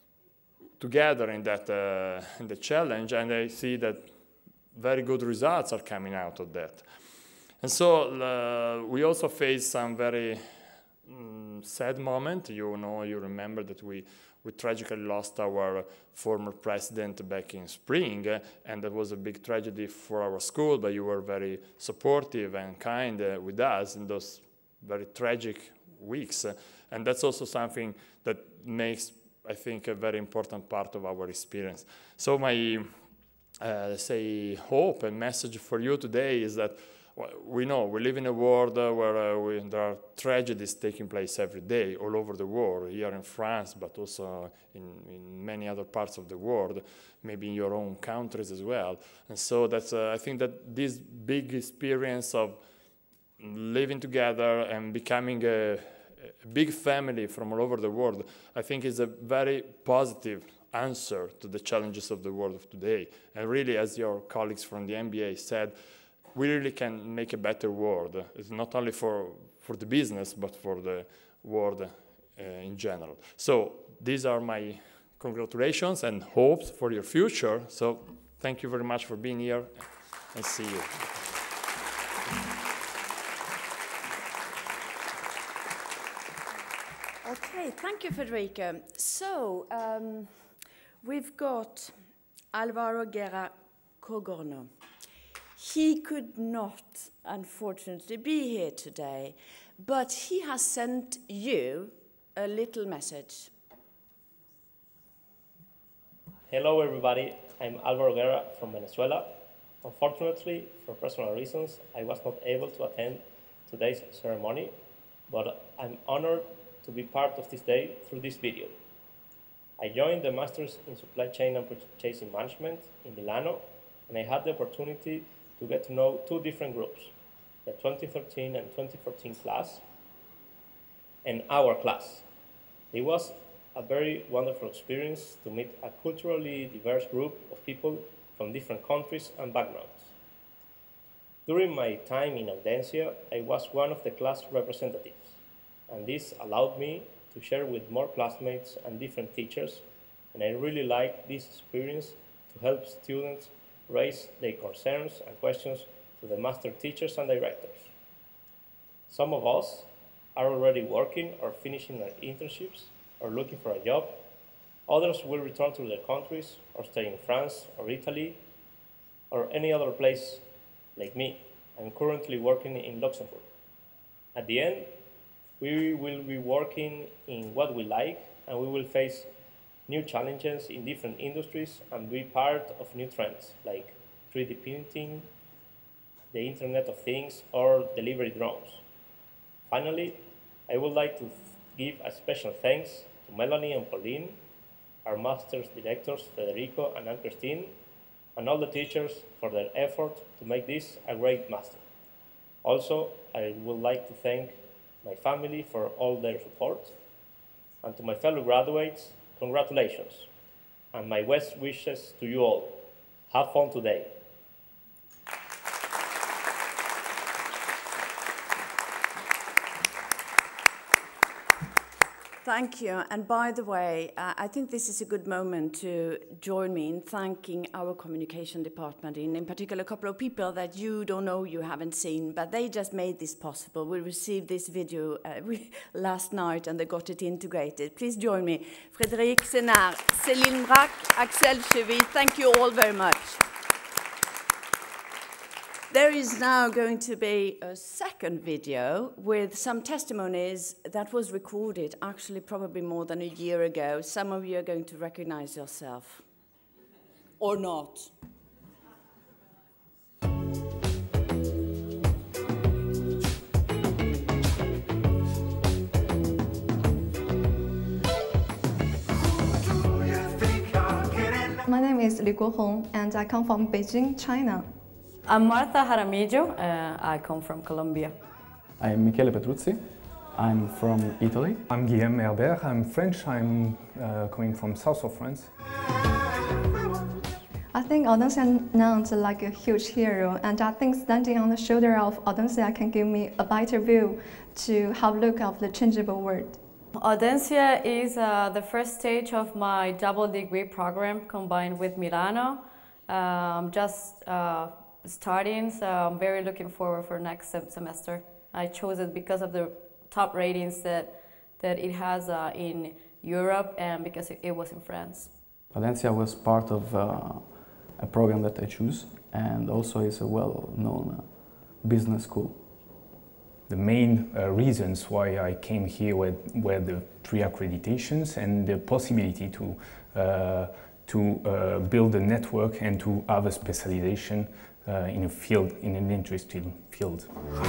together in that uh, in the challenge, and I see that very good results are coming out of that. And so uh, we also face some very um, sad moment. You know, you remember that we we tragically lost our former president back in spring, uh, and that was a big tragedy for our school, but you were very supportive and kind uh, with us in those very tragic weeks. Uh, and that's also something that makes, I think, a very important part of our experience. So my, uh, say, hope and message for you today is that we know we live in a world uh, where uh, we, there are tragedies taking place every day all over the world, here in France, but also in, in many other parts of the world, maybe in your own countries as well. And so that's, uh, I think that this big experience of living together and becoming a, a big family from all over the world, I think is a very positive answer to the challenges of the world of today. And really, as your colleagues from the M B A said, we really can make a better world. It's not only for, for the business, but for the world uh, in general. So these are my congratulations and hopes for your future. So thank you very much for being here, and see you. Okay, thank you, Federica. So um, we've got Alvaro Guerra Cogorno. He could not, unfortunately, be here today, but he has sent you a little message. Hello, everybody. I'm Alvaro Guerra from Venezuela. Unfortunately, for personal reasons, I was not able to attend today's ceremony, but I'm honored to be part of this day through this video. I joined the Masters in Supply Chain and Purchasing Management in Milano, and I had the opportunity to get to know two different groups, the twenty thirteen and twenty fourteen class, and our class. It was a very wonderful experience to meet a culturally diverse group of people from different countries and backgrounds. During my time in Audencia, I was one of the class representatives, and this allowed me to share with more classmates and different teachers, and I really liked this experience to help students raise their concerns and questions to the master teachers and directors. Some of us are already working or finishing their internships or looking for a job. Others will return to their countries or stay in France or Italy or any other place like me. I'm currently working in Luxembourg. At the end, we will be working in what we like, and we will face new challenges in different industries and be part of new trends like three D printing, the Internet of Things, or delivery drones. Finally, I would like to give a special thanks to Melanie and Pauline, our master's directors Federico and Anne-Christine, and all the teachers for their effort to make this a great master. Also, I would like to thank my family for all their support, and to my fellow graduates, congratulations, and my best wishes to you all. Have fun today. Thank you. And by the way, uh, I think this is a good moment to join me in thanking our communication department, in, in particular a couple of people that you don't know, you haven't seen, but they just made this possible. We received this video uh, we, last night and they got it integrated. Please join me. Frédéric Sénard, Céline Braque, Axel Chevy, thank you all very much. There is now going to be a second video with some testimonies that was recorded actually probably more than a year ago. Some of you are going to recognize yourself. Or not. My name is Li Guohong and I come from Beijing, China. I'm Marta Jaramillo. Uh, I come from Colombia. I'm Michele Petruzzi. I'm from Italy. I'm Guillaume Herbert. I'm French. I'm uh, coming from south of France. I think Audencia Nantes is like a huge hero, and I think standing on the shoulder of Audencia can give me a better view to have a look of the changeable world. Audencia is uh, the first stage of my double degree program combined with Milano. Um, just uh, starting, so I'm very looking forward for next sem semester. I chose it because of the top ratings that, that it has uh, in Europe and because it, it was in France. Audencia was part of uh, a program that I choose, and also is a well-known uh, business school. The main uh, reasons why I came here were, were the three accreditations and the possibility to, uh, to uh, build a network and to have a specialization Uh, in a field, in an interesting field.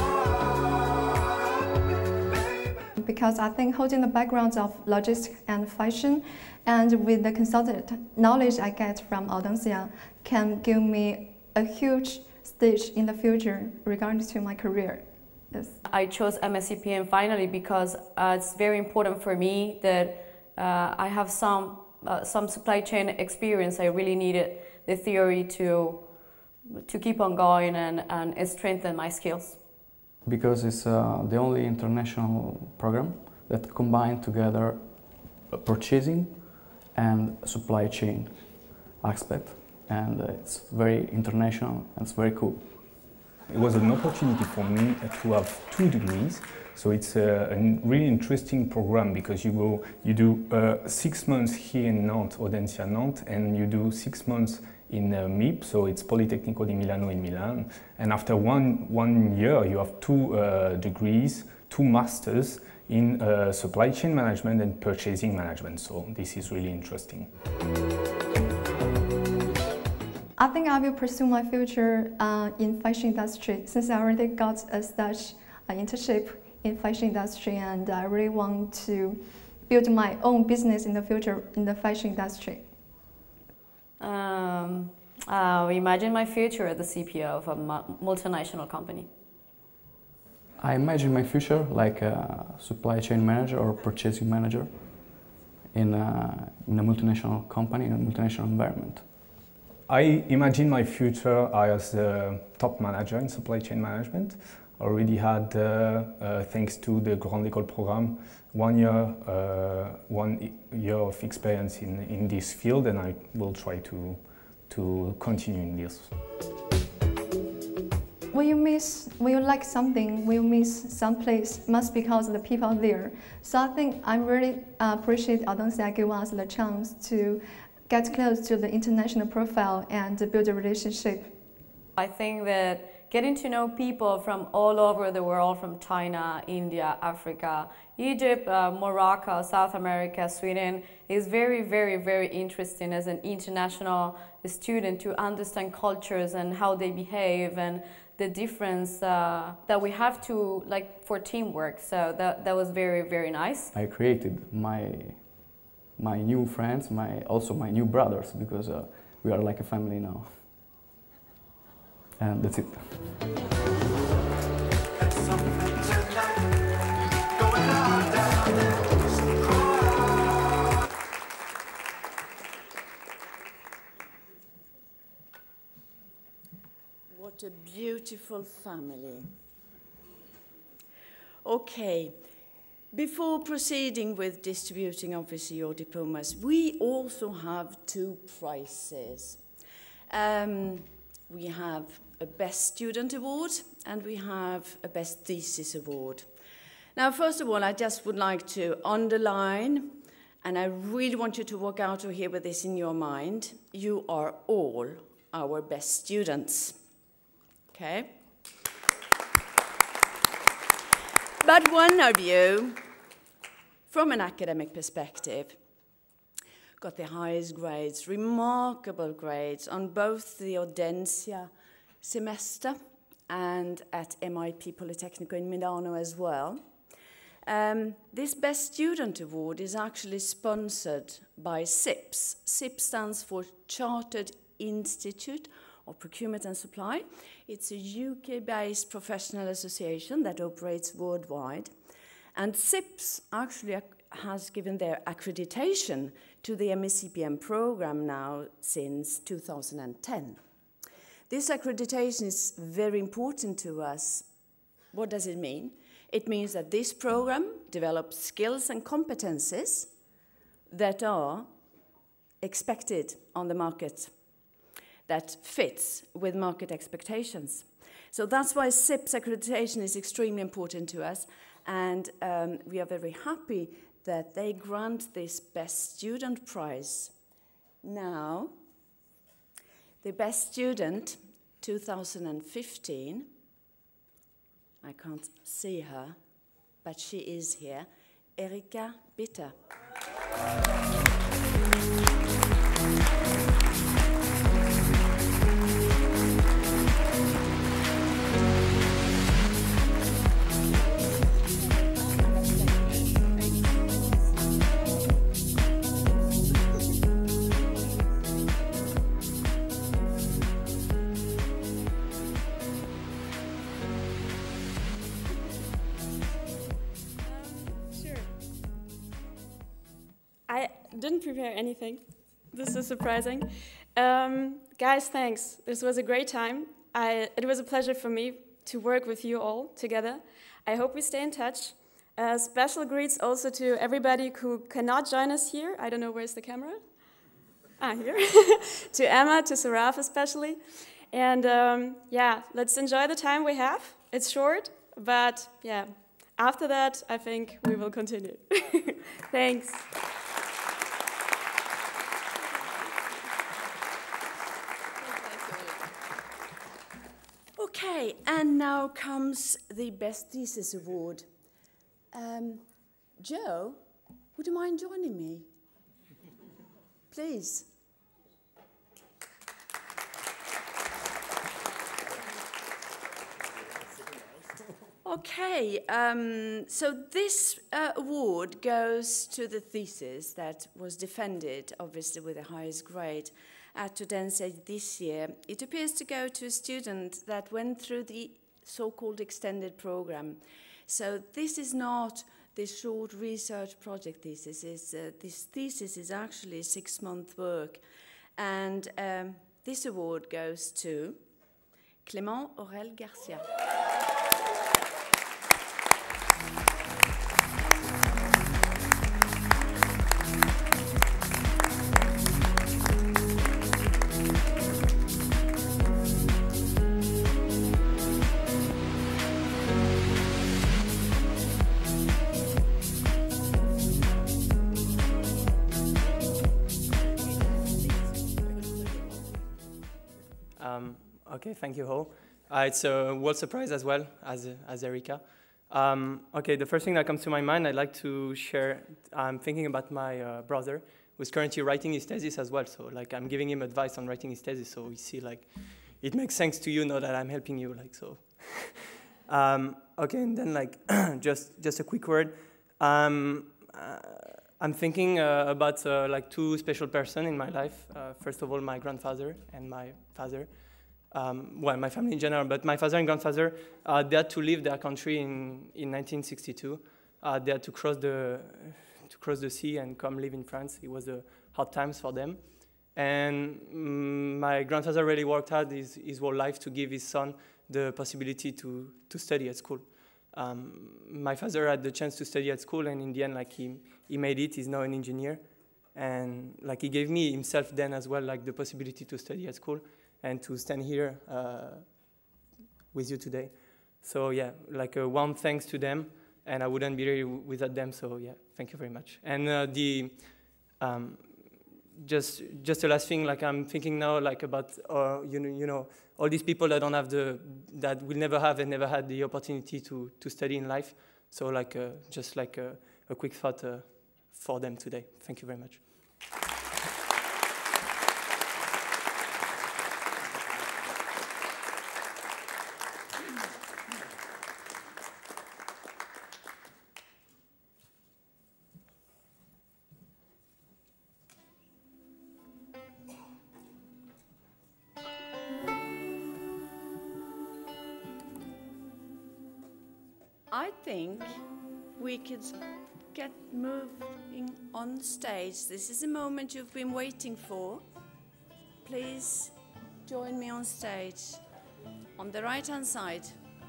Because I think holding the backgrounds of logistics and fashion, and with the consultant knowledge I get from Audencia, can give me a huge stage in the future regarding to my career. Yes. I chose M S C P M finally because uh, it's very important for me that uh, I have some, uh, some supply chain experience. I really needed the theory to to keep on going and, and strengthen my skills. Because it's uh, the only international program that combines together purchasing and supply chain aspect, and uh, it's very international and it's very cool. It was an opportunity for me to have two degrees, so it's a, a really interesting program because you go, you do uh, six months here in Nantes, Audencia Nantes, and you do six months in uh, M I P, so it's Politecnico di Milano in Milan, and after one, one year you have two uh, degrees, two masters in uh, supply chain management and purchasing management, so this is really interesting. I think I will pursue my future uh, in fashion industry since I already got a such uh, internship in fashion industry, and I really want to build my own business in the future in the fashion industry. Um, uh, imagine my future as the C P O of a multinational company. I imagine my future like a supply chain manager or purchasing manager in a, in a multinational company, in a multinational environment. I imagine my future as a top manager in supply chain management. I already had, uh, uh, thanks to the Grande École program, one year, uh, one year of experience in, in this field, and I will try to, to continue in this. When you miss, when you like something, when you miss some place, must because of the people there. So I think I really uh, appreciate Audencia giving us the chance to get close to the international profile and build a relationship. I think that getting to know people from all over the world, from China, India, Africa, Egypt, uh, Morocco, South America, Sweden, is very, very, very interesting as an international student to understand cultures and how they behave and the difference uh, that we have to, like, for teamwork. So that, that was very, very nice. I created my, my new friends, my, also my new brothers, because uh, we are like a family now. And that's it. What a beautiful family. Okay, Before proceeding with distributing, obviously, your diplomas, we also have two prizes. Um, we have a Best Student Award and we have a Best Thesis Award. Now, first of all, I just would like to underline, and I really want you to walk out of here with this in your mind, you are all our best students, okay? But one of you, from an academic perspective, got the highest grades, remarkable grades on both the Audencia semester and at M I P Politecnico in Milano as well. Um, this Best Student Award is actually sponsored by S I P S. S I P S stands for Chartered Institute of Procurement and Supply. It's a U K-based professional association that operates worldwide. And S I P S actually has given their accreditation to the M E C P M program now since two thousand ten. This accreditation is very important to us. What does it mean? It means that this program develops skills and competences that are expected on the market, that fits with market expectations. So that's why S I P S accreditation is extremely important to us, and um, we are very happy that they grant this Best Student Prize. Now, the Best Student two thousand fifteen, I can't see her, but she is here, Erika Bitter. I didn't prepare anything. This is surprising. Um, guys, thanks. This was a great time. I, it was a pleasure for me to work with you all together. I hope we stay in touch. Uh, special greets also to everybody who cannot join us here. I don't know, where's the camera? Ah, here. To Emma, to Saraf especially. And um, yeah, let's enjoy the time we have. It's short, but yeah, after that, I think we will continue. Thanks. Okay, and now comes the Best Thesis Award. Um, Joe, would you mind joining me? Please. Okay, um, so this uh, award goes to the thesis that was defended, obviously with the highest grade, at Audencia this year. It appears to go to a student that went through the so-called extended program. So this is not the short research project thesis. It's, uh, this thesis is actually six-month work. And um, this award goes to Clément Aurel Garcia. Um, okay, thank you all. Uh, it's a world surprise as well as, as Erika. Um, okay, the first thing that comes to my mind, I'd like to share, I'm thinking about my uh, brother who's currently writing his thesis as well. So like I'm giving him advice on writing his thesis. So we see like, it makes sense to you now that I'm helping you, like so. um, okay, and then like, just, just a quick word. Um, uh, I'm thinking uh, about uh, like two special persons in my life. Uh, first of all, my grandfather and my father. Um, well, my family in general, but my father and grandfather, uh, they had to leave their country in, in nineteen sixty-two. Uh, they had to cross the to cross the sea and come live in France. It was uh, hard times for them. And um, my grandfather really worked hard his, his whole life to give his son the possibility to, to study at school. um, my father had the chance to study at school, and in the end, like he, he made it. He's now an engineer, and like he gave me himself then as well, like the possibility to study at school and to stand here uh, with you today. So yeah, like a warm thanks to them, and I wouldn't be here without them. So yeah, thank you very much. And uh, the um, just just the last thing, like I'm thinking now, like about uh, you know you know all these people that don't have the that will never have and never had the opportunity to to study in life. So like uh, just like a, a quick thought uh, for them today. Thank you very much. I think we could get moving on stage. This is a moment you've been waiting for. Please join me on stage on the right-hand side.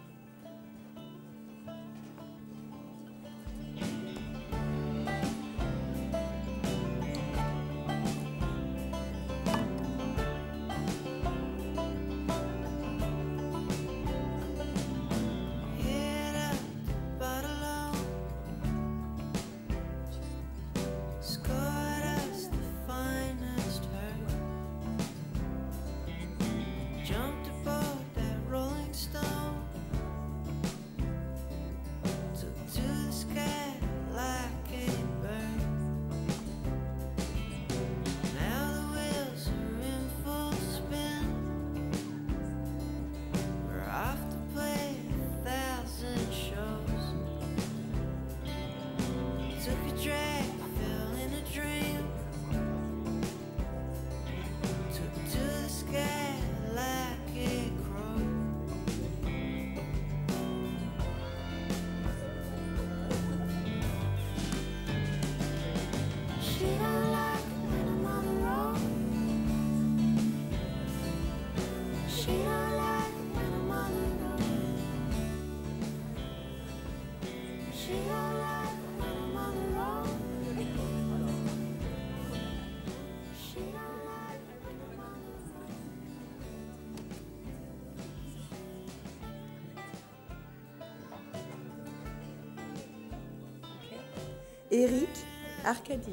Eric Arcadi.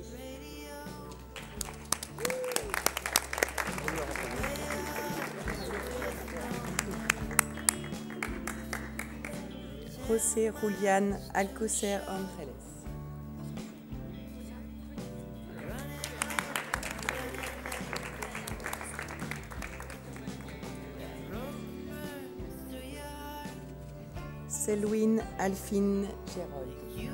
José Julián Alcocer Ángeles. Selwyn Alphine Gérald.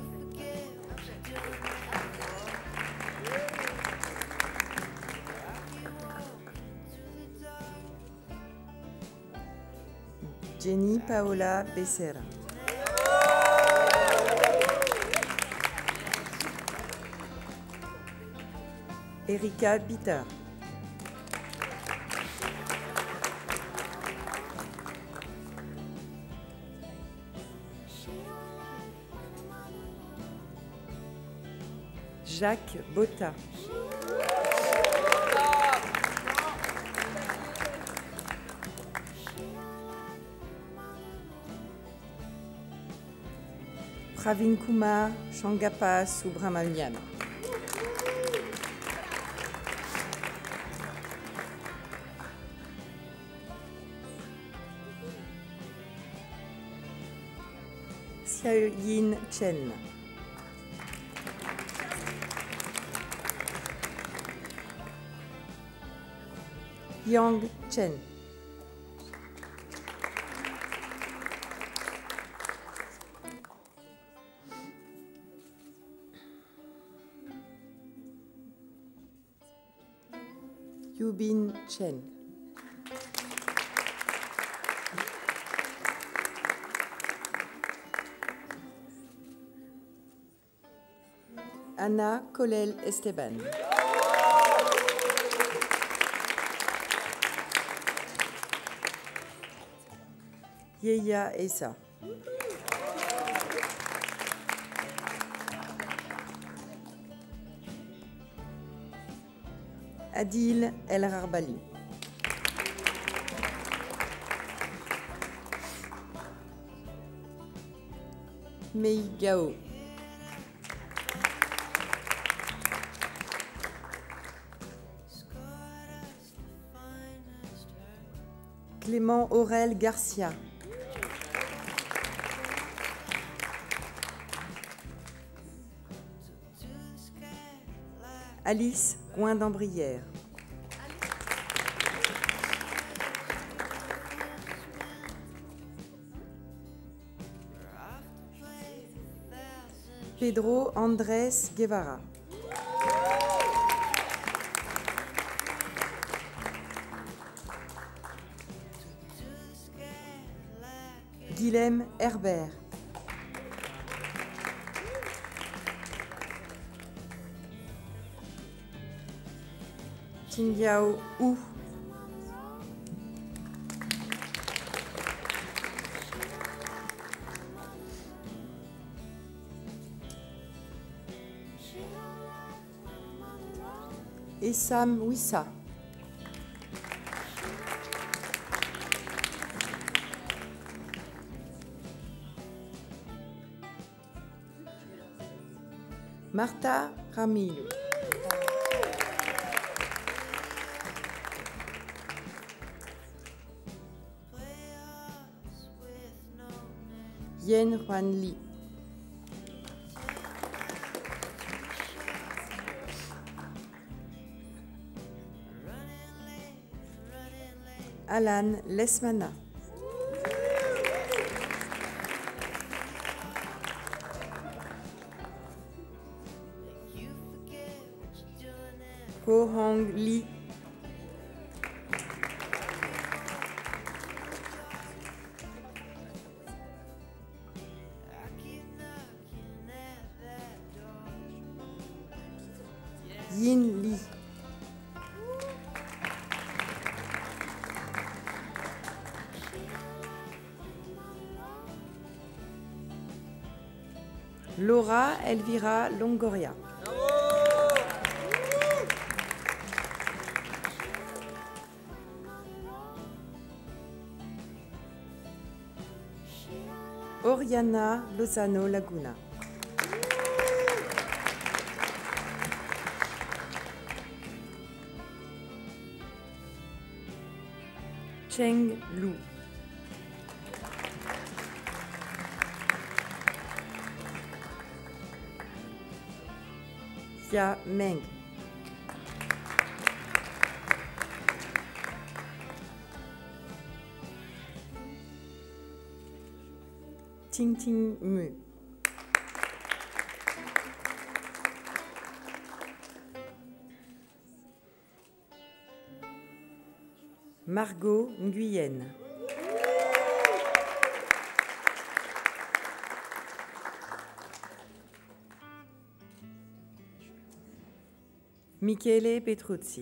Jenny Paola Becerra. Erika Bitter. Jacques Botta. Pravin Kumar Shangappa Subramanian. Xiaoyin Chen. Yang Chen. Yubin Chen. Ana Colel Esteban. Yeya Esa. Adil El Rarbali. Mei Gao. Clément Aurel Garcia. Alice Gouin d'Ambrière. Pedro Andrés Guevara. Guilhem Herbert. Qingyao Hu. Essam Wissa. Marta Ramillo. Yen Huan Li. Alan Lesmana. Ko Hong Lee. Yin Lee. Laura Elvira Longoria. Oriana Lozano Laguna. Cheng Lu. Xia Meng. Ting Ting Mu. Margot Nguyen. Michele Petruzzi.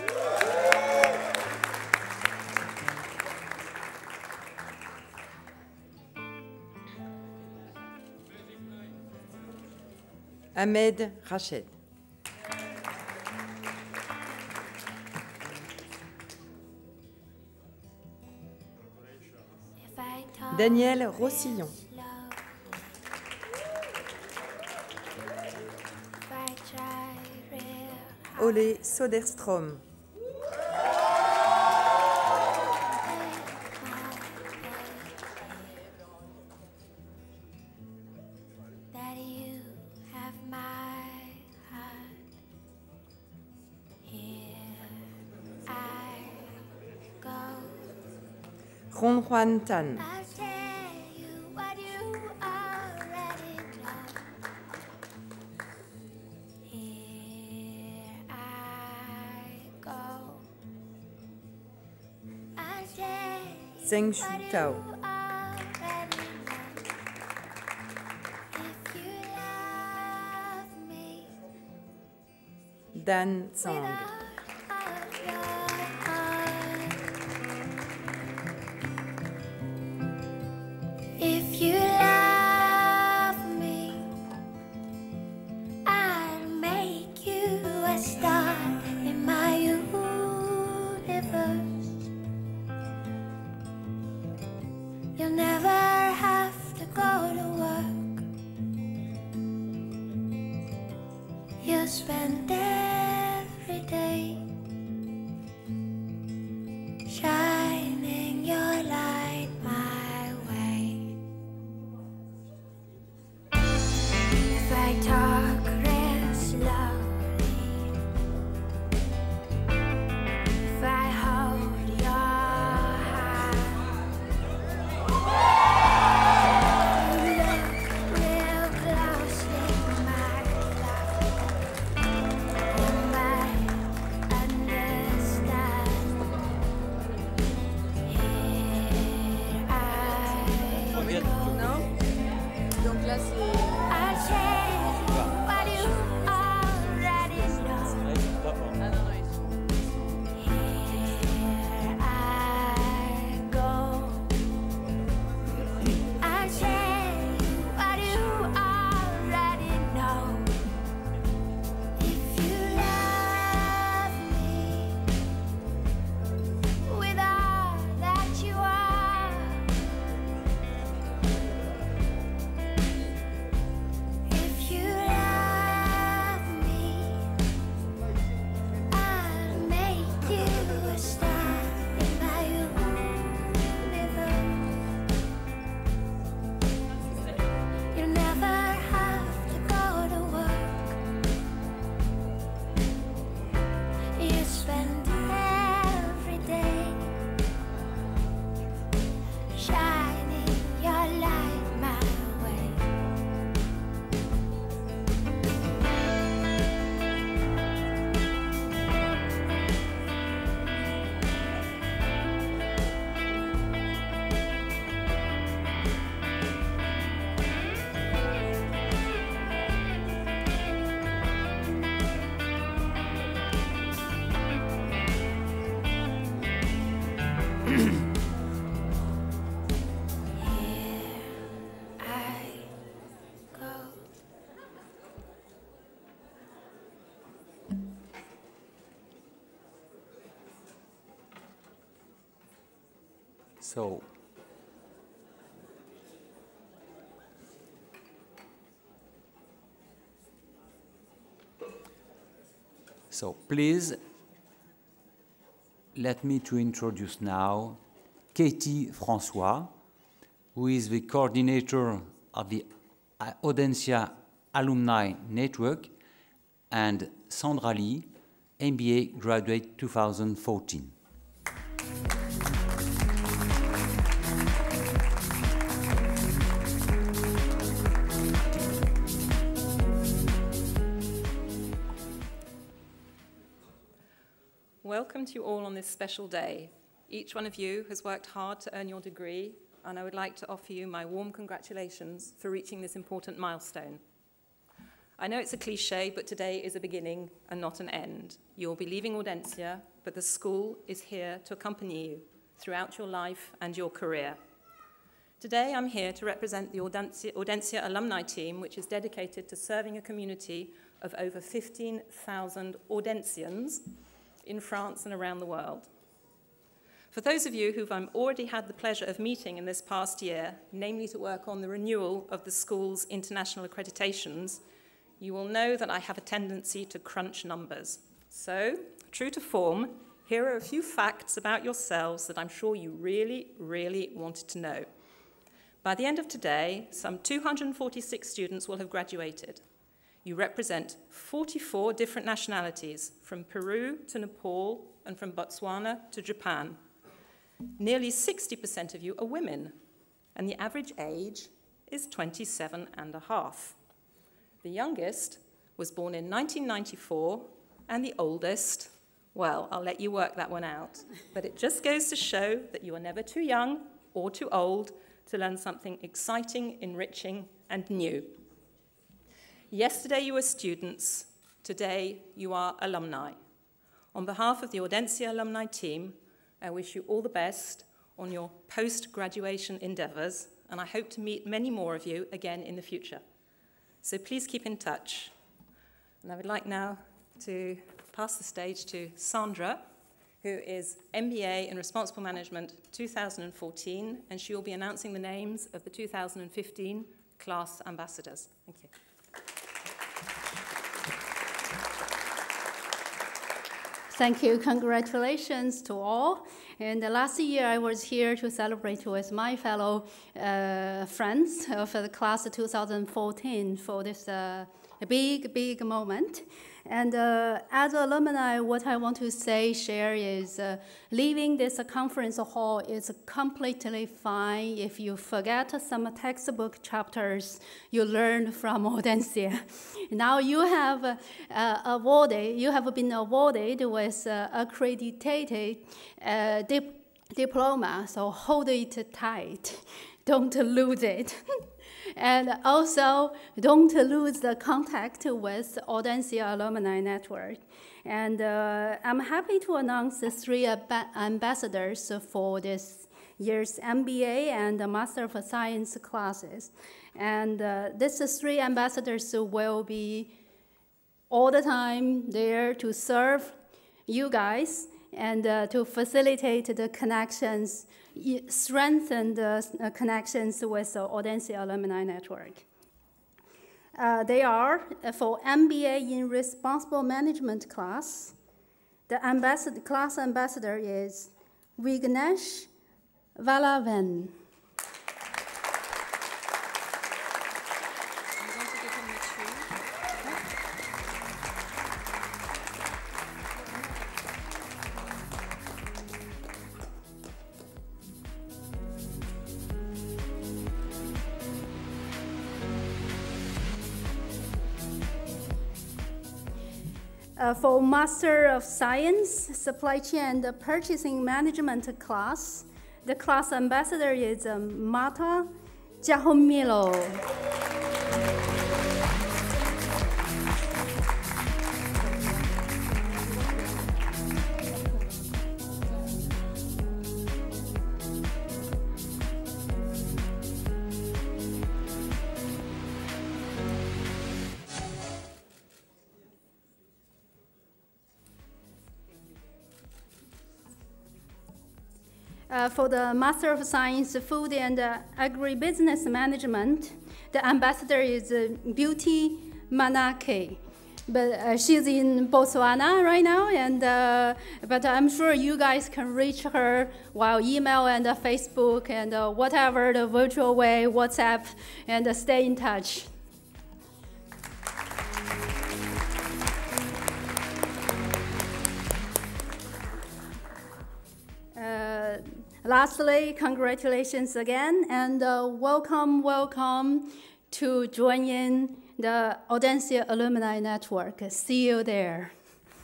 Ahmed Rached. Daniel Rossillon. Ole Soderstrom. Ron Juan Tan. Zheng Shu Tao. Dan Zhang. If you love me, I'll make you a star in my universe. never have to go to work. You spend every day shining your light my way. If I talk real slowly, if I hold your hand, you look real closely, my love, you might understand. Here I go. Non? Donc là, c'est... I tell you what you already know. Ah non, non, il- Here I go. I tell you what you already know. If you love me with all that you are, if you love me, I'll make you a star in my universe. You never have to go to work. You spend every day shining your light my way. I go. So, so please let me to introduce now Katie François, who is the coordinator of the Audencia Alumni Network, and Sandra Lee, M B A graduate two thousand fourteen. Welcome to you all on this special day. Each one of you has worked hard to earn your degree, and I would like to offer you my warm congratulations for reaching this important milestone. I know it's a cliche, but today is a beginning and not an end. You'll be leaving Audencia, but the school is here to accompany you throughout your life and your career. Today I'm here to represent the Audencia, Audencia alumni team, which is dedicated to serving a community of over fifteen thousand Audencians in France and around the world. For those of you who've um, already had the pleasure of meeting in this past year, namely to work on the renewal of the school's international accreditations, you will know that I have a tendency to crunch numbers. So, true to form, here are a few facts about yourselves that I'm sure you really, really wanted to know. By the end of today, some two hundred forty-six students will have graduated. You represent forty-four different nationalities, from Peru to Nepal and from Botswana to Japan. Nearly sixty percent of you are women, and the average age is twenty-seven and a half. The youngest was born in nineteen ninety-four, and the oldest, well, I'll let you work that one out. But it just goes to show that you are never too young or too old to learn something exciting, enriching, and new. Yesterday you were students, today you are alumni. On behalf of the Audencia alumni team, I wish you all the best on your post-graduation endeavors, and I hope to meet many more of you again in the future. So please keep in touch. And I would like now to pass the stage to Sandra, who is M B A in Responsible Management two thousand fourteen, and she will be announcing the names of the two thousand fifteen class ambassadors. Thank you. Thank you. Congratulations to all. And last year I was here to celebrate with my fellow uh, friends of the class of two thousand fourteen for this uh, big, big moment. And uh, as alumni, what I want to say, share is uh, leaving this uh, conference hall is completely fine if you forget some textbook chapters you learned from Audencia. Now you have uh, uh, awarded, you have been awarded with uh, accredited uh, dip diploma, so hold it tight. Don't lose it. And also, don't lose the contact with Audencia Alumni Network. And uh, I'm happy to announce the three ambassadors for this year's M B A and the Master of Science classes. And uh, these three ambassadors will be all the time there to serve you guys and uh, to facilitate the connections, strengthen the uh, connections with the Audencia Alumni Network. Uh, they are, uh, for M B A in Responsible Management class, the ambassador, class ambassador is Vignesh Valavan. Uh, for Master of Science, Supply Chain and Purchasing Management class, the class ambassador is uh, Marta Giahomilo. Uh, for the Master of Science, Food and uh, Agribusiness Management, the ambassador is uh, Beauty Manake. But uh, she's in Botswana right now, and uh, but I'm sure you guys can reach her via email and uh, Facebook and uh, whatever the virtual way, WhatsApp, and uh, stay in touch. Uh, lastly, congratulations again, and uh, welcome, welcome to join in the Audencia Alumni Network. See you there.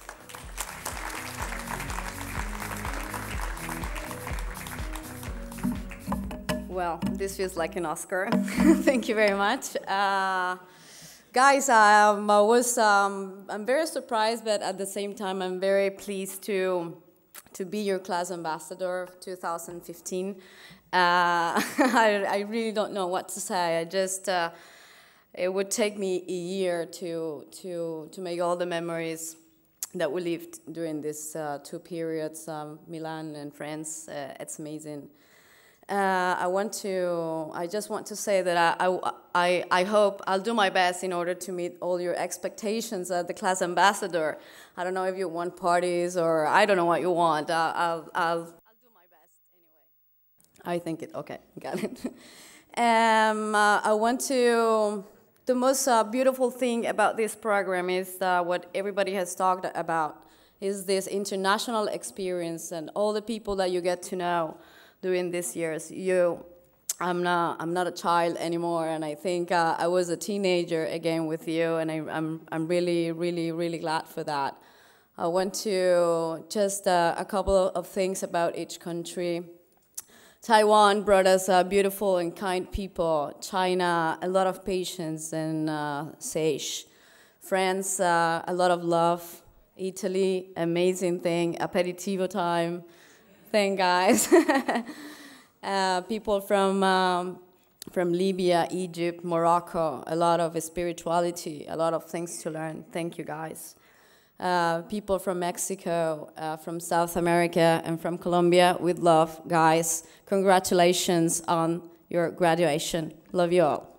Well, this feels like an Oscar. Thank you very much. Uh, guys, um, I was, um, I'm very surprised, but at the same time, I'm very pleased to to be your class ambassador of two thousand fifteen. Uh, I, I really don't know what to say. I just, uh, it would take me a year to, to, to make all the memories that we lived during these uh, two periods, um, Milan and France. Uh, it's amazing. Uh, I want to, I just want to say that I, I, I hope I'll do my best in order to meet all your expectations as the class ambassador. I don't know if you want parties or I don't know what you want. Uh, I'll, I'll, I'll do my best anyway. I think it, okay, got it. um, uh, I want to, the most uh, beautiful thing about this program is uh, what everybody has talked about, is this international experience and all the people that you get to know during these years. You, I'm not, I'm not a child anymore, and I think uh, I was a teenager again with you, and I, I'm, I'm really, really, really glad for that. I want to just uh, a couple of things about each country. Taiwan brought us uh, beautiful and kind people. China, a lot of patience and uh, sage. France, uh, a lot of love. Italy, amazing thing. Aperitivo time. Thank guys. uh, people from um, from Libya, Egypt, Morocco, a lot of spirituality, a lot of things to learn. Thank you guys. uh, people from Mexico, uh, from South America, and from Colombia. With love, guys. Congratulations on your graduation. Love you all.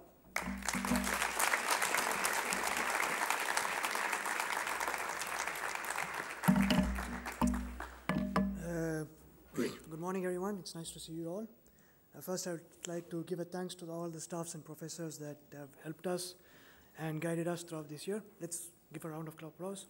Uh, good morning, everyone. It's nice to see you all. Uh, first, I would like to give a thanks to all the staffs and professors that have helped us and guided us throughout this year. Let's give a round of applause.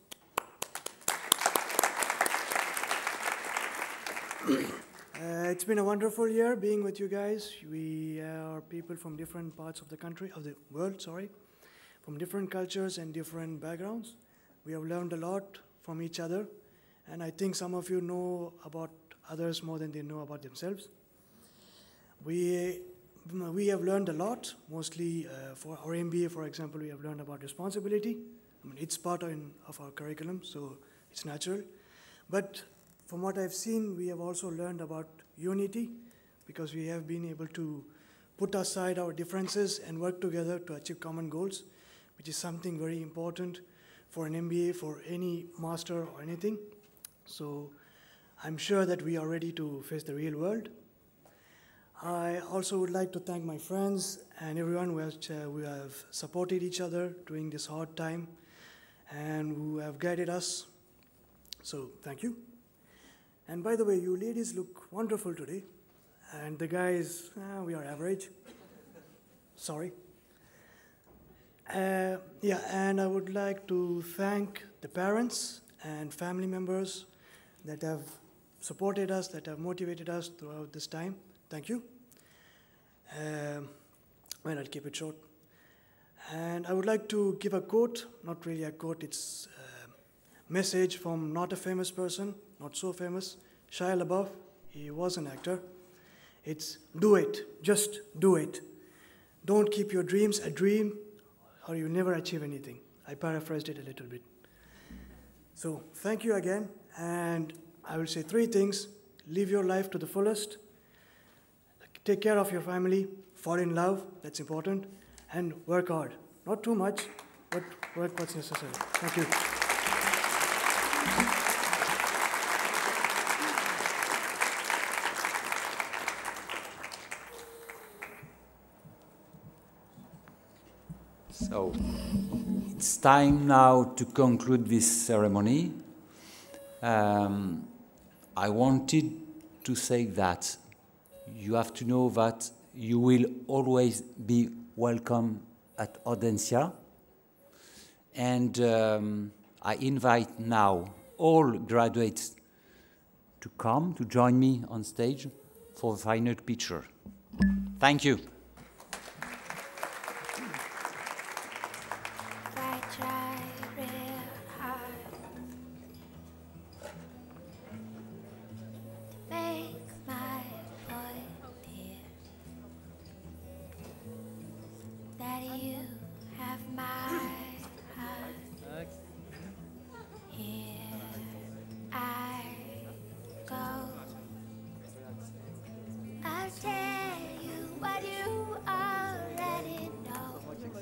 Uh, it's been a wonderful year being with you guys. We are people from different parts of the country, of the world, sorry, from different cultures and different backgrounds. We have learned a lot from each other, and I think some of you know about others more than they know about themselves. We, we have learned a lot, mostly uh, for our M B A, for example, we have learned about responsibility. I mean, it's part in, of our curriculum, so it's natural. But from what I've seen, we have also learned about unity, because we have been able to put aside our differences and work together to achieve common goals, which is something very important for an M B A, for any master or anything. So I'm sure that we are ready to face the real world. I also would like to thank my friends and everyone who, has, uh, who have supported each other during this hard time and who have guided us. So thank you. And by the way, you ladies look wonderful today. And the guys, uh, we are average. Sorry. Uh, yeah, and I would like to thank the parents and family members that have supported us, that have motivated us throughout this time. Thank you. Um, well, I'll keep it short. And I would like to give a quote, not really a quote, it's a message from not a famous person, not so famous, Shia LaBeouf. He was an actor. It's do it, just do it. Don't keep your dreams a dream or you'll never achieve anything. I paraphrased it a little bit. So thank you again, and I will say three things. Live your life to the fullest. Take care of your family, fall in love, that's important, and work hard. Not too much, but work what's necessary. Thank you. So, it's time now to conclude this ceremony. Um, I wanted to say that you have to know that you will always be welcome at Audencia. And um, I invite now all graduates to come, to join me on stage for the final picture. Thank you. I try real hard to make my point here, that you have my heart. Here I go. I'll tell you what you already know.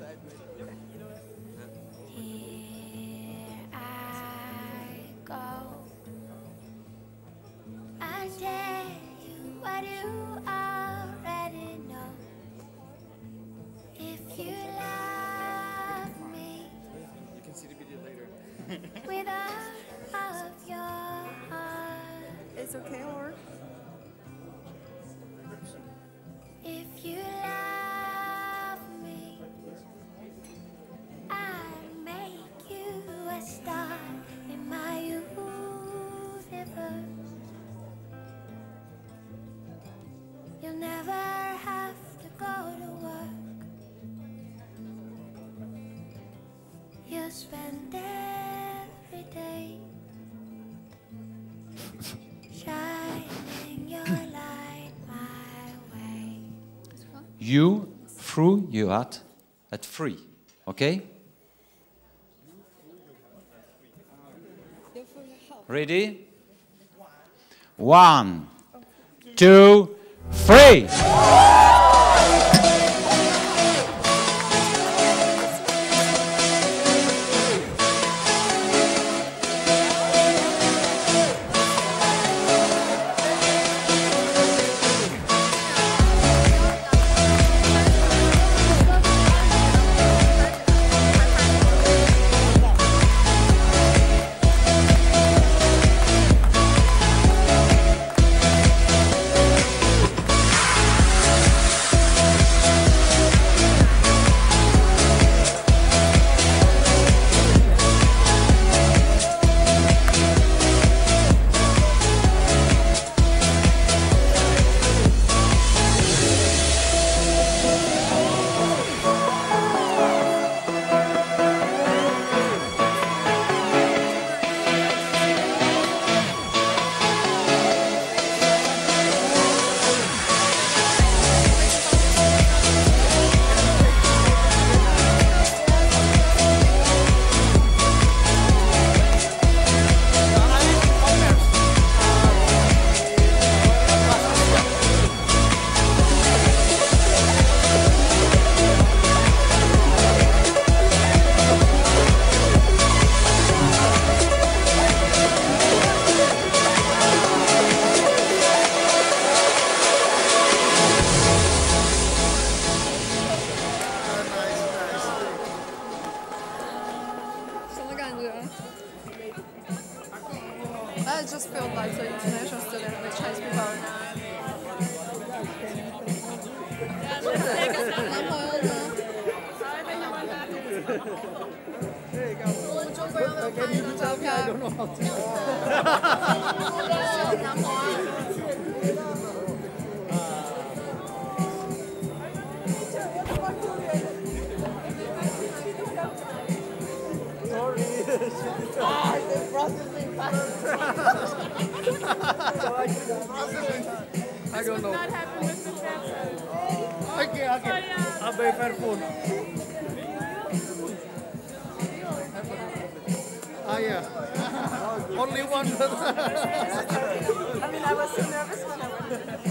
Here I go. I'll tell you what you already know. If you love me, You can see the video later. with all of your heart. It's okay, or If you love me, I'll make you a star in my universe. You'll never have to go to work. You'll spend every day shining your light my way. You through your heart at free, okay? Ready? One, two, three. filled lots of international students with Chinese people. I don't know how to. Ah, the processing I don't know. Not happen with the transfer. Okay, okay. I'll be fair phone. Ah, yeah. Only one. I mean, I was so nervous when I went.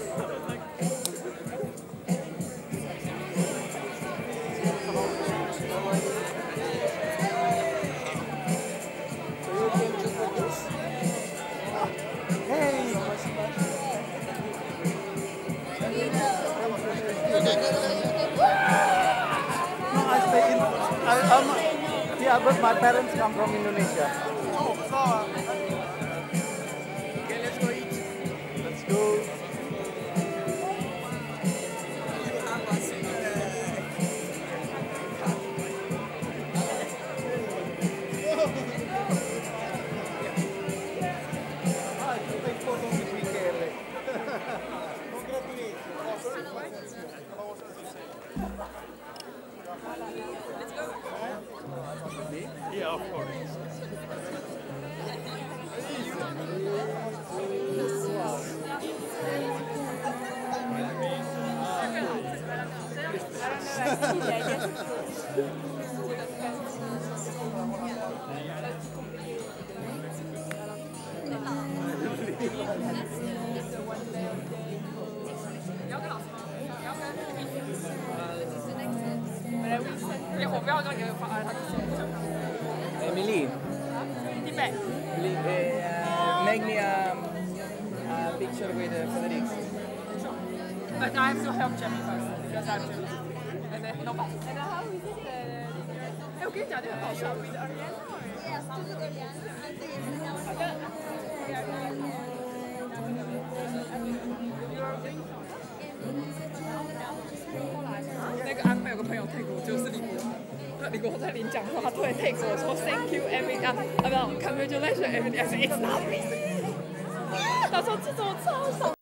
No, I stay in. I, um, yeah, but my parents come from Indonesia. Oh, so. Okay, let's go eat. Let's go. Yeah, of course. Emily, Emily, uh, make me a, a picture with uh, Frederic. But I have to help Jimmy first because I have to. And then no problem. And how is it? 哎，我跟你讲，这个好笑。Yes, 就是个连。那个安排有个朋友 take 我，就是李国。李国在领奖的时候，他突然 take 我说 Thank you every 啊，啊不 ，Congratulations every， I said It's not me。他说这种超爽。